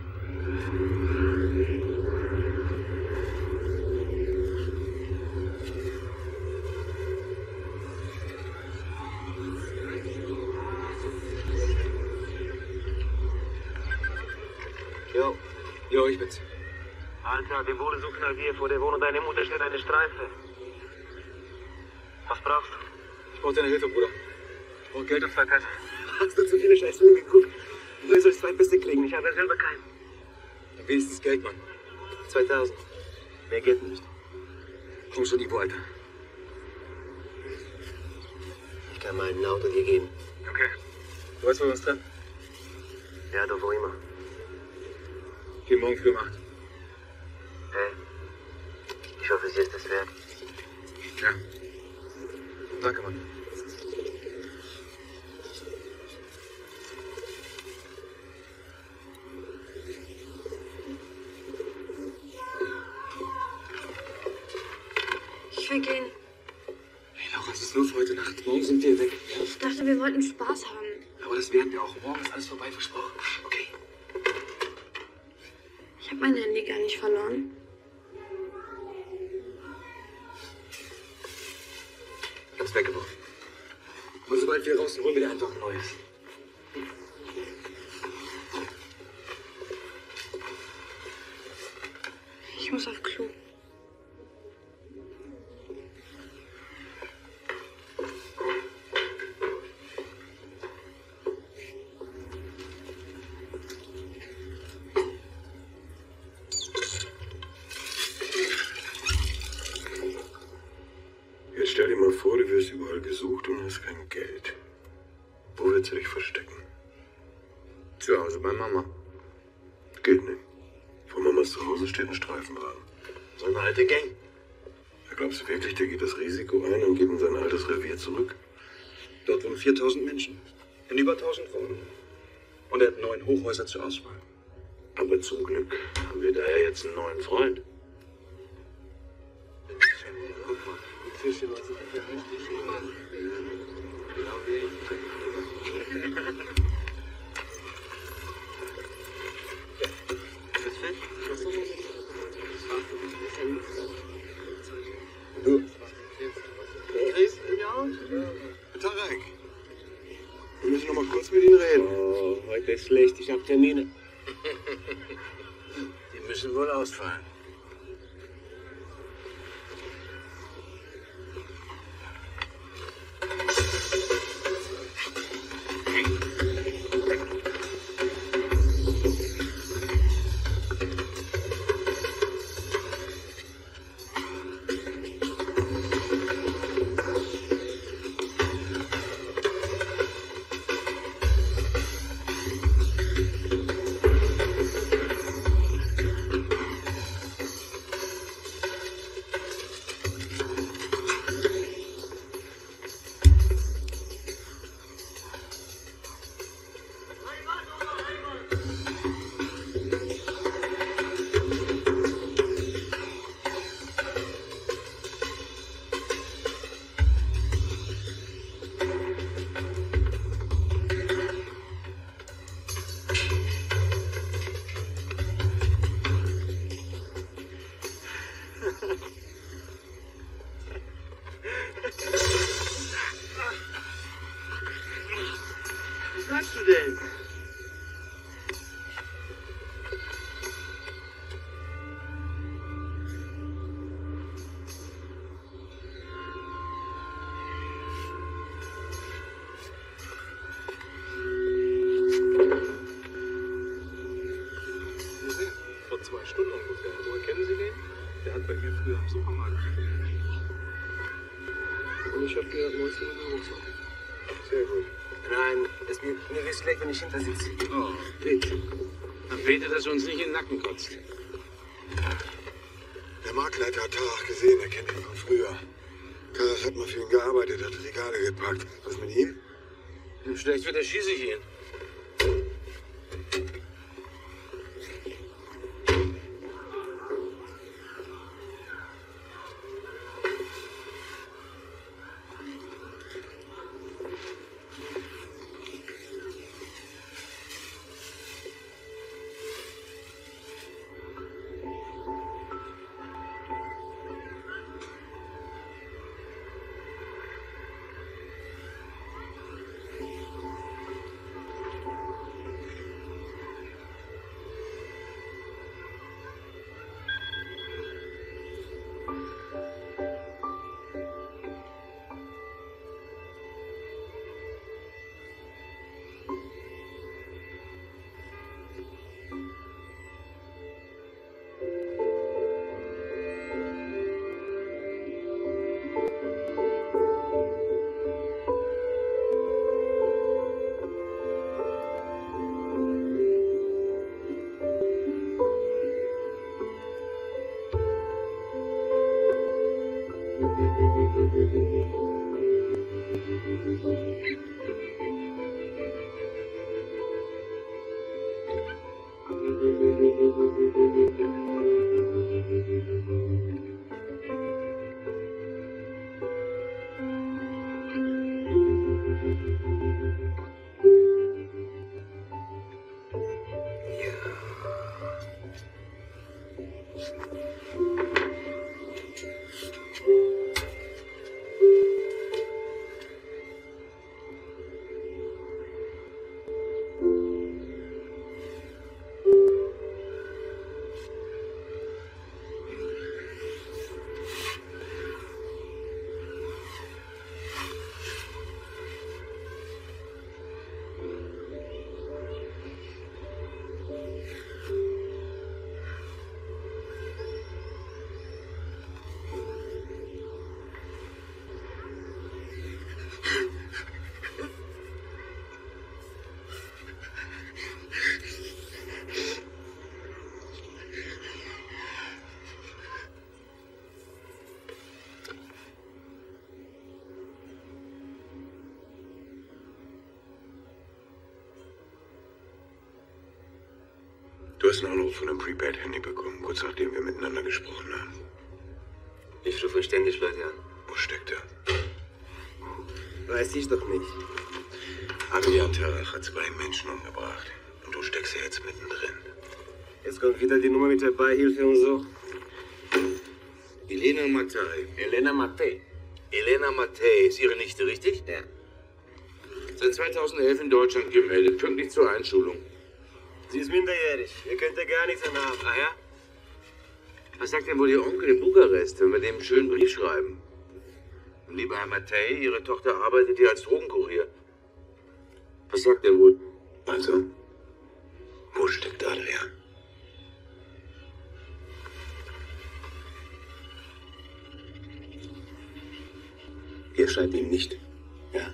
Jo, ich bin's. Alter, die Bude suchen nach dir. Vor der Wohnung deiner Mutter steht eine Streife. Was brauchst du? Ich brauche deine Hilfe, Bruder. Ich brauche Geld und 2 Pässe. Hast du zu viele Scheiße geguckt? Wo soll ich 2 Pässe kriegen? Ich habe selber keinen. Dann wenigstens Geld, Mann. 2000. Mehr geht nicht. Komm schon, Ivo, Alter. Ich kann mal ein Auto dir geben. Okay. Du weißt, wo wir uns treffen? Ja, doch wo immer. Geh morgen früh um 8. Hey. Ich hoffe, sie ist das wert. Ja. Danke, Mann. Ich will gehen. Hey, Laura, was ist los heute Nacht? Morgen sind wir weg. Ich dachte, wir wollten Spaß haben. Aber das werden wir auch. Morgen ist alles vorbei, versprochen. Okay. Ich habe mein Handy gar nicht verloren. Ich hab's weggeworfen. Aber sobald wir raus sind, holen wir dir einfach ein neues. Ich muss auf Klo. Jetzt stell dir mal vor, du wirst überall gesucht und hast kein Geld. Wo willst du dich verstecken? Zu Hause bei Mama. Geht nicht. Vor Mamas Zuhause steht ein Streifenwagen. So eine alte Gang. Ja, glaubst du wirklich, der geht das Risiko ein und geht in sein altes Revier zurück? Dort wohnen 4000 Menschen. In über 1000 Wohnungen. Und er hat 9 Hochhäuser zur Auswahl. Aber zum Glück haben wir da ja jetzt einen neuen Freund. Guck mal, die Fische, was ich für richtig gemacht. Das Fett? Du? Chris? Ja. Tarek. Wir müssen noch mal kurz mit Ihnen reden. Oh, heute ist schlecht. Ich habe Termine. Die müssen wohl ausfallen. Was sagst du denn? Vor 2 Stunden ungefähr. Woher kennen Sie den? Der hat bei mir früher im Supermarkt gearbeitet. Und ich habe gehört, 19 Uhr. Sehr gut. Nein, mir wird schlecht, wenn ich hinter sitze. Oh, Dick. Dann bete, dass er uns nicht in den Nacken kotzt. Der Marktleiter hat Tarach gesehen, er kennt ihn von früher. Tarach hat mal für ihn gearbeitet, hat Regale gepackt. Was mit ihm? Wenn schlecht wird, erschieße ich ihn. Du hast einen Anruf von einem Prepaid-Handy bekommen, kurz nachdem wir miteinander gesprochen haben. Ich rufe ständig Leute an. Wo steckt er? Weiß ich doch nicht. Adrian Tarach hat 2 Menschen umgebracht. Und du steckst ja jetzt mittendrin. Jetzt kommt wieder die Nummer mit der Beihilfe und so. Elena Mattei. Elena Mattei. Elena Mattei ist Ihre Nichte, richtig? Ja. Seit 2011 in Deutschland gemeldet, pünktlich zur Einschulung. Sie ist minderjährig. Ihr könnt ja gar nichts an haben. Ah ja? Was sagt denn wohl Ihr Onkel in Bukarest, wenn wir dem einen schönen Brief schreiben? Und lieber Herr Mattei, Ihre Tochter arbeitet hier als Drogenkurier. Was sagt er wohl? Also, wo steckt Adrian? Ihr schreibt ihm nicht. Ja.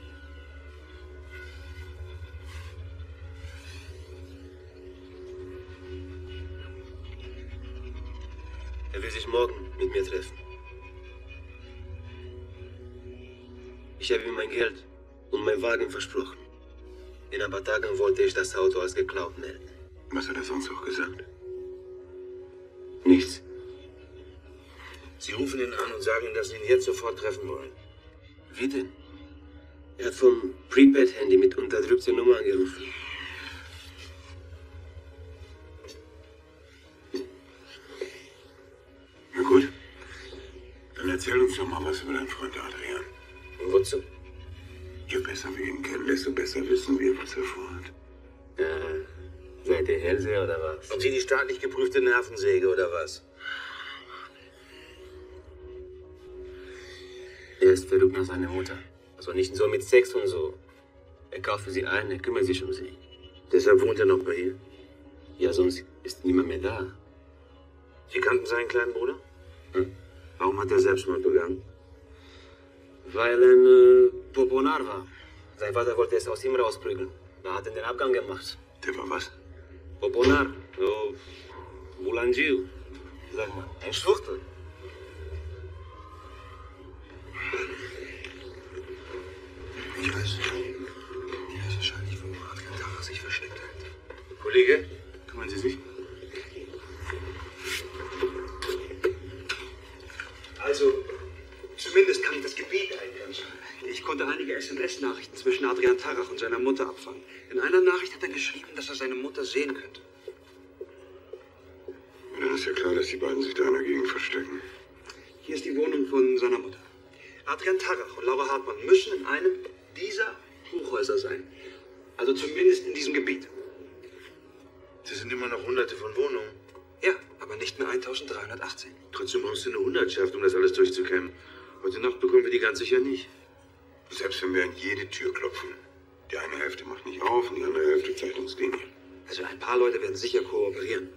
Er will sich morgen mit mir treffen. Ich habe ihm mein Geld und meinen Wagen versprochen. In ein paar Tagen wollte ich das Auto als geklaut melden. Was hat er sonst auch gesagt? Nichts. Sie rufen ihn an und sagen ihm, dass Sie ihn jetzt sofort treffen wollen. Wie denn? Er hat vom Prepaid-Handy mit unterdrückter Nummer angerufen. Na gut. Dann erzähl uns doch mal was über deinen Freund Adrian. Und wozu? Je besser wir ihn kennen, desto besser wissen wir, was er vorhat. Seid ihr Hellseher oder was? Und Sie die staatlich geprüfte Nervensäge oder was? Er ist verrückt nach seiner Mutter. Also nicht so mit Sex und so. Er kauft für sie ein, er kümmert sich um sie. Deshalb wohnt er noch bei ihr? Ja, sonst ist niemand mehr da. Sie kannten seinen kleinen Bruder? Warum hat er Selbstmord begangen? Weil er ein Poponar war. Sein Vater wollte es aus ihm rausprügeln. Da hat er den Abgang gemacht. Der war was? Poponar, so Boulanger, sag mal, ein Schwuchtel. Ich weiß wahrscheinlich, wo Adrian Tarach sich versteckt hat. Kollege, kümmern Sie sich? Also, zumindest kann ich das Gebiet eingrenzen. Ich konnte einige SMS-Nachrichten zwischen Adrian Tarach und seiner Mutter abfangen. In einer Nachricht hat er geschrieben, dass er seine Mutter sehen könnte. Ja, dann ist ja klar, dass die beiden sich da in der Gegend verstecken. Hier ist die Wohnung von seiner Mutter. Adrian Tarach und Laura Hartmann müssen in einem dieser Hochhäuser sein. Also zumindest in diesem Gebiet. Das sind immer noch hunderte von Wohnungen. Ja, aber nicht mehr 1318. Trotzdem brauchst du eine Hundertschaft, um das alles durchzukämmen. Heute Nacht bekommen wir die ganz sicher nicht. Selbst wenn wir an jede Tür klopfen. Die eine Hälfte macht nicht auf und die andere Hälfte zeigt uns Dinge. Also ein paar Leute werden sicher kooperieren.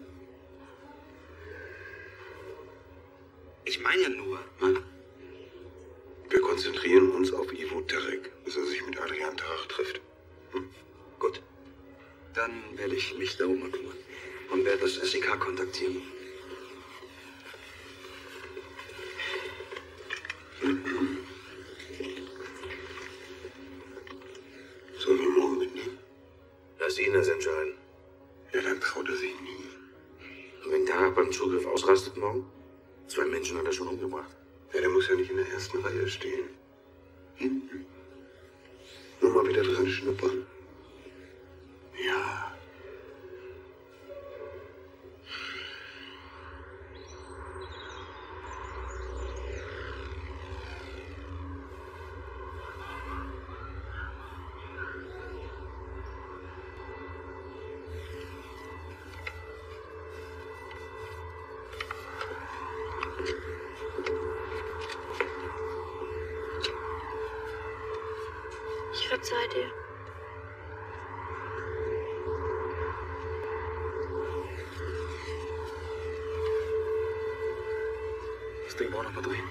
Ich meine ja nur, Mann. Wir konzentrieren uns auf Ivo Terek, bis er sich mit Adrian Tarach trifft. Gut. Dann werde ich mich darum mal kümmern. Und werde das SEK kontaktieren. Zugriff ausrastet morgen? 2 Menschen hat er schon umgebracht. Ja, der muss ja nicht in der ersten Reihe stehen. Hinten. Nur mal wieder dran schnuppern. Ja. Ich verzeih dir. Das Ding braucht noch mal drehen.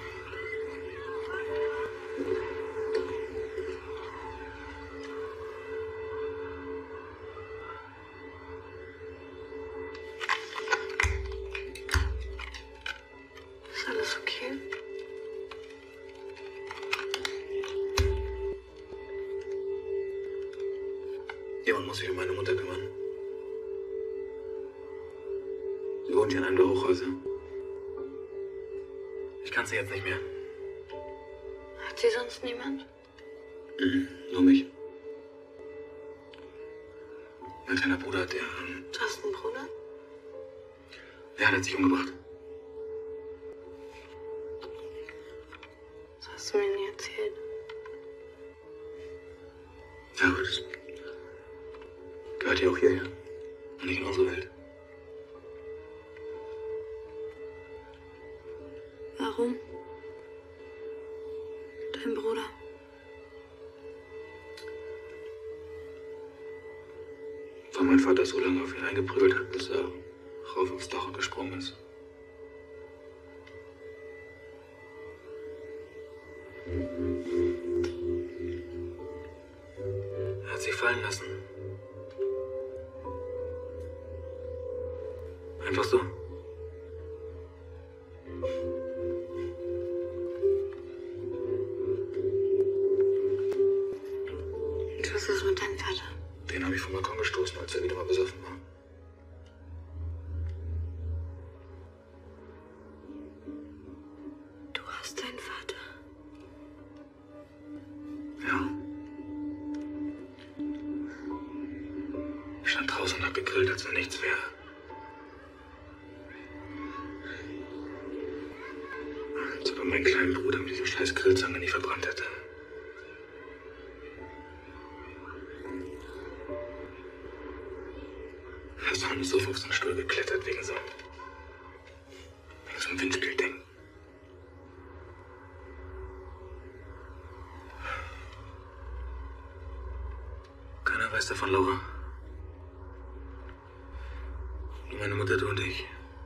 Ist alles okay? Jemand muss sich um meine Mutter kümmern. Sie wohnt hier in einem der Hochhäuser. Ich kann sie jetzt nicht mehr. Hat sie sonst niemand? Nur mich. Mein kleiner Bruder hat Du hast einen Bruder? der hat sich umgebracht. Das hast du mir nie erzählt. Ja, aber das gehört ja auch hierher. Und nicht in unsere Welt. Warum? Dein Bruder. Weil mein Vater so lange auf ihn eingeprügelt hat, bis er rauf aufs Dach gesprungen ist. Er hat sich fallen lassen. Einfach so. Und was ist mit deinem Vater? Den habe ich vom Balkon gestoßen, als er wieder mal besoffen war. Du hast deinen Vater. Ja. Ich stand draußen und hab gegrillt, als wenn nichts wäre. Als ob er meinen kleinen Bruder mit dieser scheiß Grillzange nie verbrannt hätte. Er ist von so auf so einen Stuhl geklettert wegen so einem Windspielding. Keiner weiß davon, Laura. Nur meine Mutter, du und ich.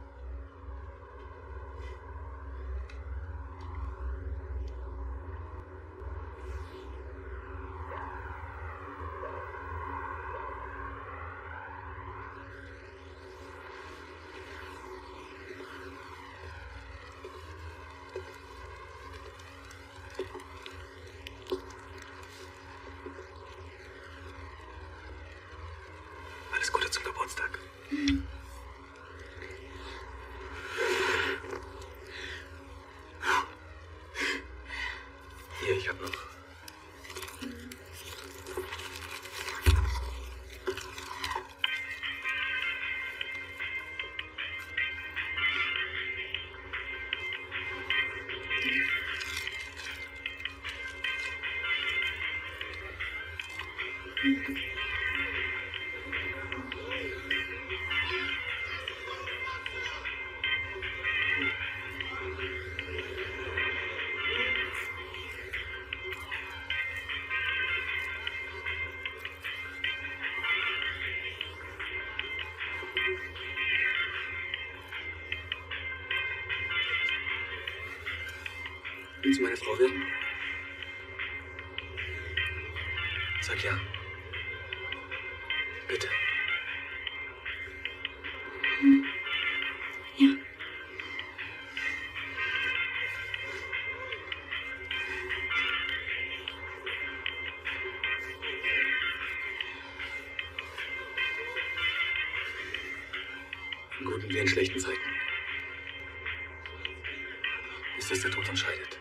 Alles Gute zum Geburtstag. Hier, ich hab noch. Willst du meine Frau werden? Sag ja. Bitte. Ja. In guten wie in schlechten Zeiten. dass der Tod entscheidet.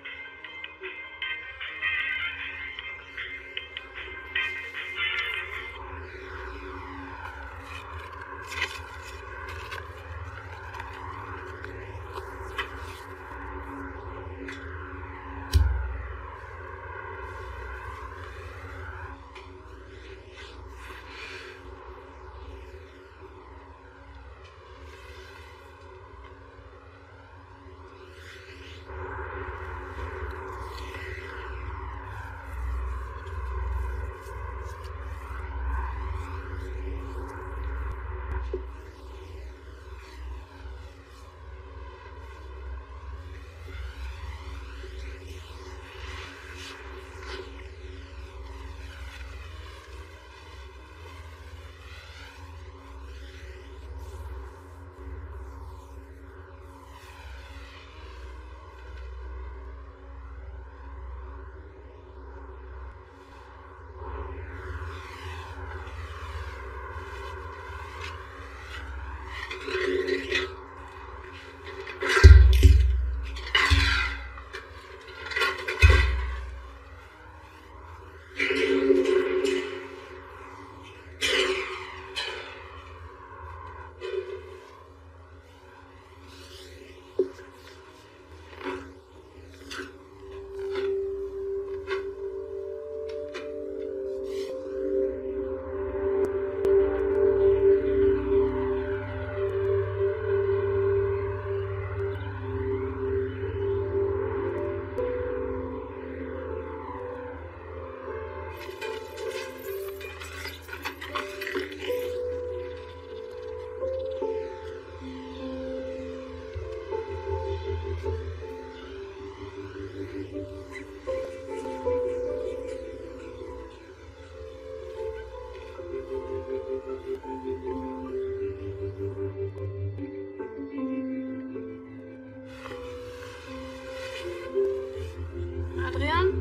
Adrian?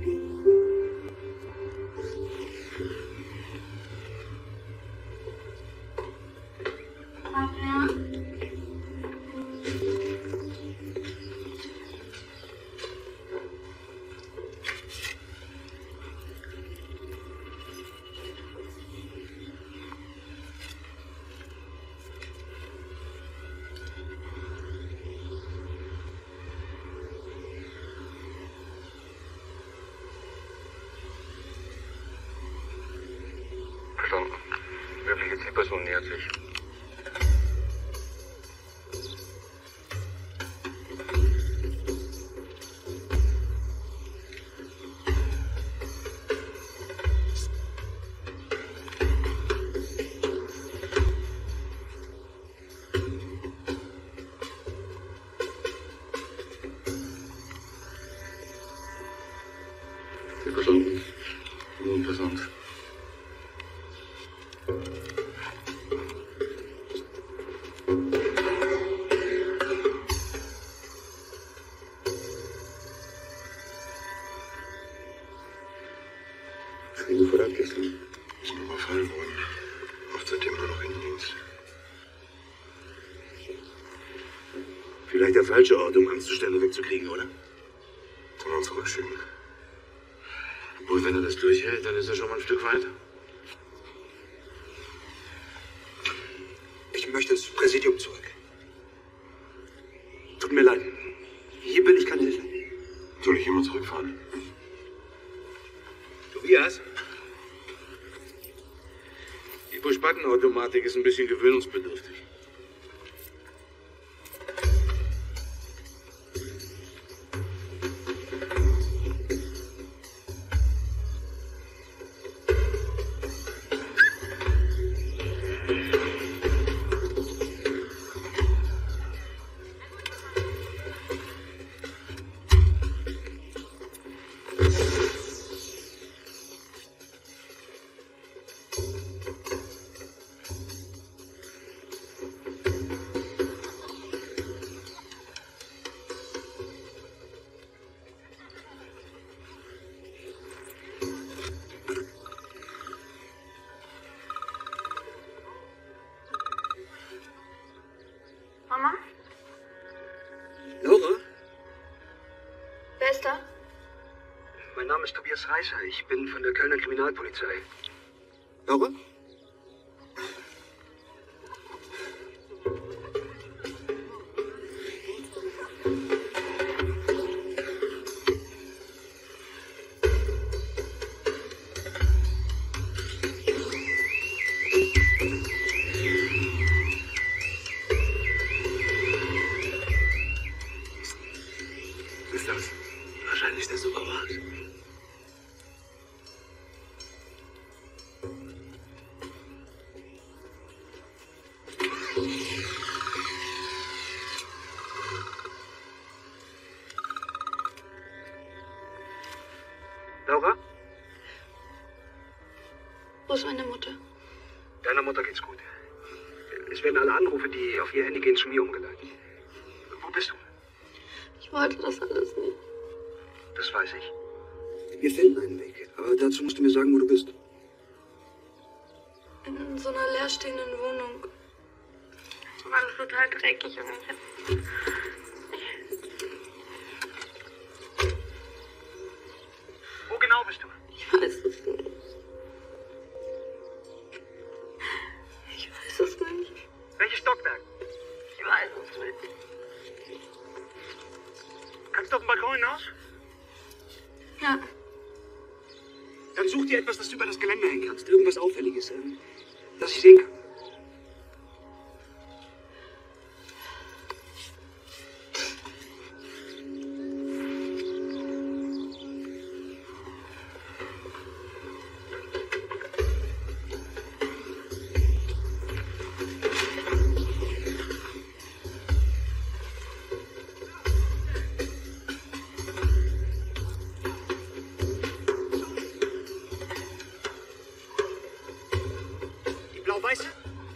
Adrian? Verstanden. Mögliche Zielperson nähert sich. Verstanden. Nun, Person. Lieferant gestern. Ist nur überfallen worden. Macht seitdem nur noch Innendienst. Vielleicht der falsche Ort, um Angst zur Stelle wegzukriegen, oder? Sollen wir uns zurückschicken? Obwohl, wenn er das durchhält, dann ist er schon mal ein Stück weiter. Ich möchte ins Präsidium zurück. Tut mir leid. Hier bin ich keine Hilfe. Soll ich immer zurückfahren? Tobias? Die Push-Button-Automatik ist ein bisschen gewöhnungsbedürftig. Mein Name ist Tobias Reißer. Ich bin von der Kölner Kriminalpolizei. Laura? Wahrscheinlich der Supermarkt. Laura? Wo ist meine Mutter? Deiner Mutter geht's gut. Es werden alle Anrufe, die auf ihr Handy gehen, zu mir umgeleitet. Wo bist du? Ich wollte das alles nicht. Das weiß ich. Wir finden einen Weg. Aber dazu musst du mir sagen, wo du bist. In so einer leerstehenden Wohnung. War das total dreckig und ich hab... Wo genau bist du? Ich weiß es nicht. Ich weiß es nicht. Welches Stockwerk? Ich weiß es nicht. Kannst du auf dem Balkon hinaus? Ja. Dann such dir etwas, das du über das Geländer hängen kannst. Irgendwas Auffälliges, das ich sehen kann. Weiße?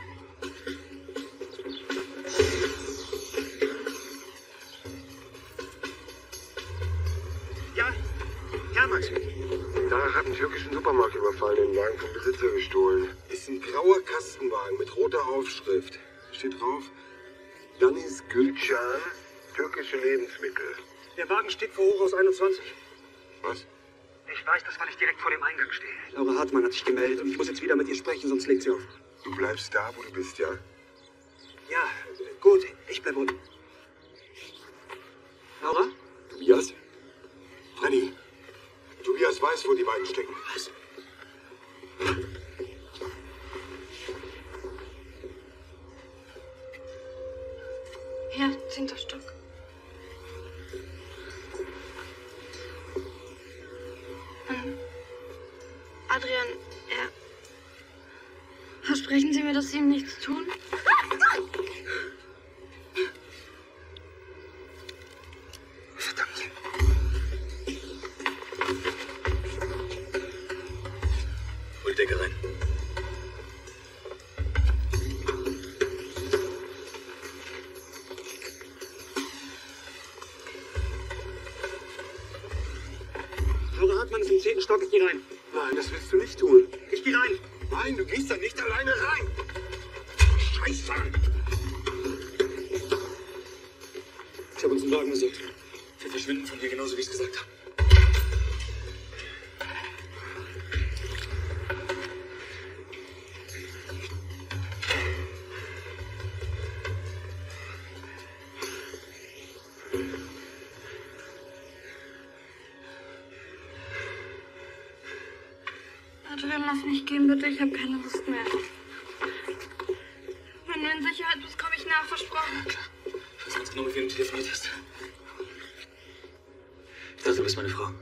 Ja, Max. Tarach hat einen türkischen Supermarkt überfallen, den Wagen vom Besitzer gestohlen. Ist ein grauer Kastenwagen mit roter Aufschrift. Steht drauf: Deniz Gülcan, türkische Lebensmittel. Der Wagen steht vor Hochhaus 21. Was? Ich weiß das, weil ich direkt vor dem Eingang stehe. Laura Hartmann hat sich gemeldet und ich muss jetzt wieder mit ihr sprechen, sonst legt sie auf. Du bleibst da, wo du bist, ja? Ja, gut. Ich bleib unten. Laura? Tobias? Freddy, Tobias weiß, wo die beiden stecken. Was? Ja, 10. Stock. Adrian, versprechen Sie mir, dass Sie ihm nichts tun? Verdammt. Hol die Decke rein. Laura Hartmann ist im 10. Stock. Ich geh rein. Nein, das willst du nicht tun. Ich geh rein. Nein, du gehst da nicht alleine rein. Scheiße. Ich habe uns einen Wagen besorgt. Wir verschwinden von hier, genauso wie ich es gesagt habe. Adrian, lass mich gehen, bitte. Ich habe keine Lust mehr. Wenn du in Sicherheit bist, komme ich nach, versprochen. Ich weiß ganz genau, mit wem du telefoniert hast. Ich dachte, du bist meine Frau.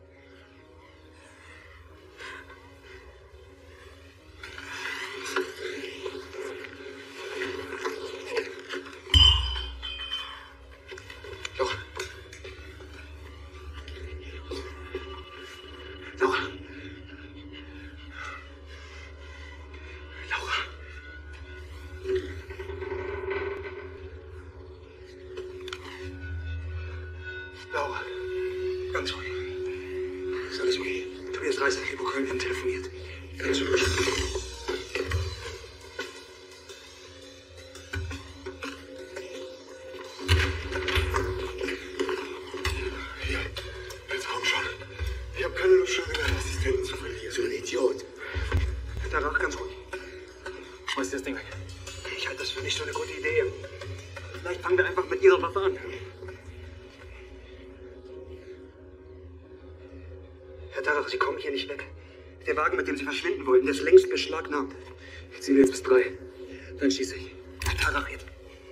Laura. Laura. Laura. Laura. Ganz ruhig. Ist alles okay? Tobias Reißer, Kripo Köln, haben telefoniert. Ganz ruhig. Hier, jetzt komm schon. Ich hab Herr Tarach, Sie kommen hier nicht weg. Der Wagen, mit dem Sie verschwinden wollten, der ist längst beschlagnahmt. Ich zähle jetzt bis 3. Dann schieße ich. Herr Tarach, jetzt.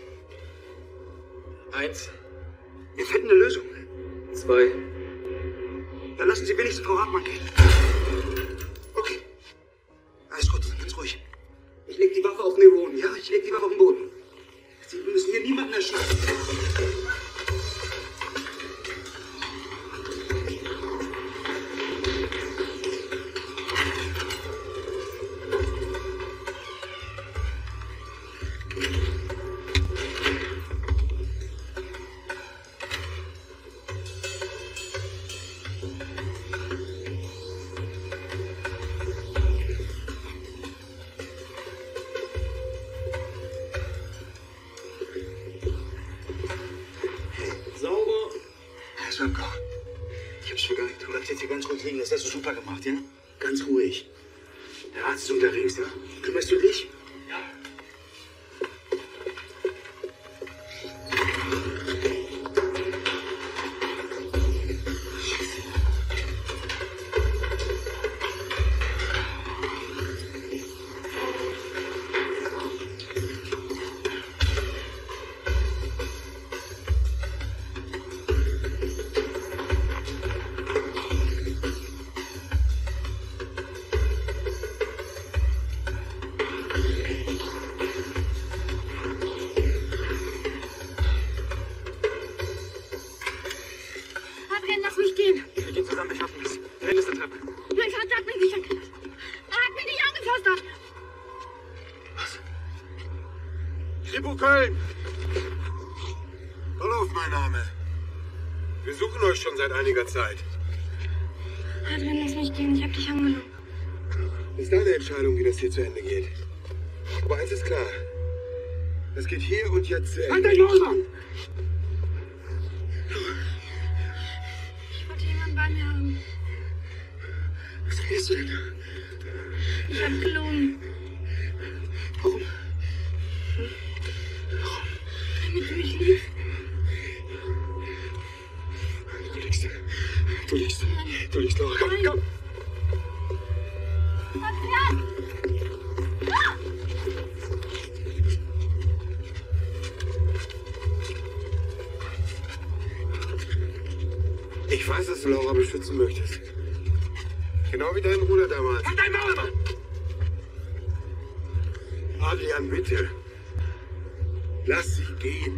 1. Wir finden eine Lösung. 2. Dann lassen Sie wenigstens Frau Hartmann gehen. Okay. Alles gut, ganz ruhig. Ich leg die Waffe auf den Boden, ja? Ich leg die Waffe auf den Boden. Sie müssen hier niemanden erschießen. Das hast du super gemacht, ja? Ganz ruhig. Der Arzt ist unterwegs, ja? Kümmerst du dich? Ja. Köln! Orloff, mein Name. Wir suchen euch schon seit einiger Zeit. Adrian, lass mich gehen. Ich hab dich angenommen. Das ist deine Entscheidung, wie das hier zu Ende geht. Aber eins ist klar. Das geht hier und jetzt zu Ende. Halt dein Maul, Mann! Ich wollte jemanden bei mir haben. Was redest du denn? Ich hab gelogen. Warum? Damit du mich liebst. Du liegst, Laura. Komm, komm. Adrian! Ah! Ich weiß, dass du Laura beschützen möchtest. Genau wie dein Bruder damals. Halt dein Maul, Mann! Adrian, bitte. Lass sie gehen.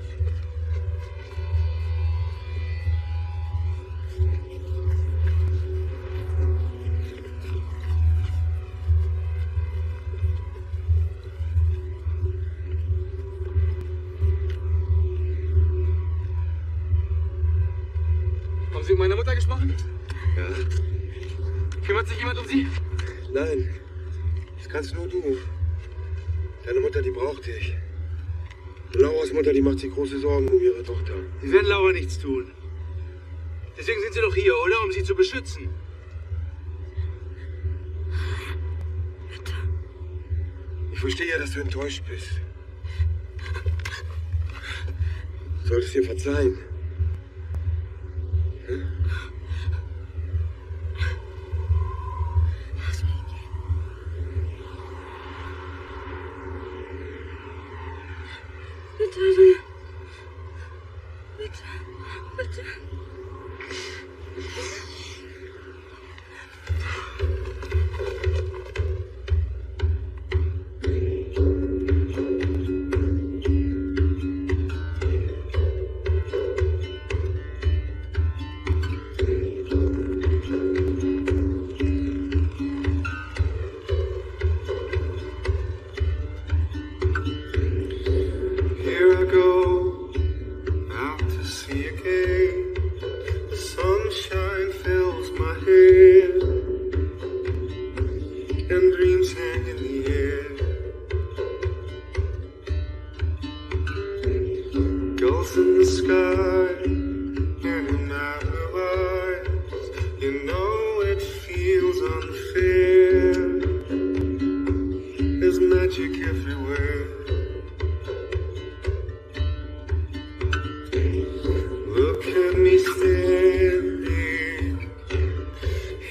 Haben Sie mit meiner Mutter gesprochen? Ja. Kümmert sich jemand um Sie? Nein. Das kannst nur du. Deine Mutter, die braucht dich. Lauras Mutter, die macht sich große Sorgen um ihre Tochter. Sie werden Laura nichts tun. Deswegen sind Sie doch hier, oder? Um sie zu beschützen. Bitte. Ich verstehe ja, dass du enttäuscht bist. Du solltest ihr verzeihen. Hm? Lass mich gehen. Bitte, Adrian. Bitte. Bitte.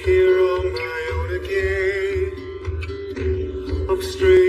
here on my own again, of strange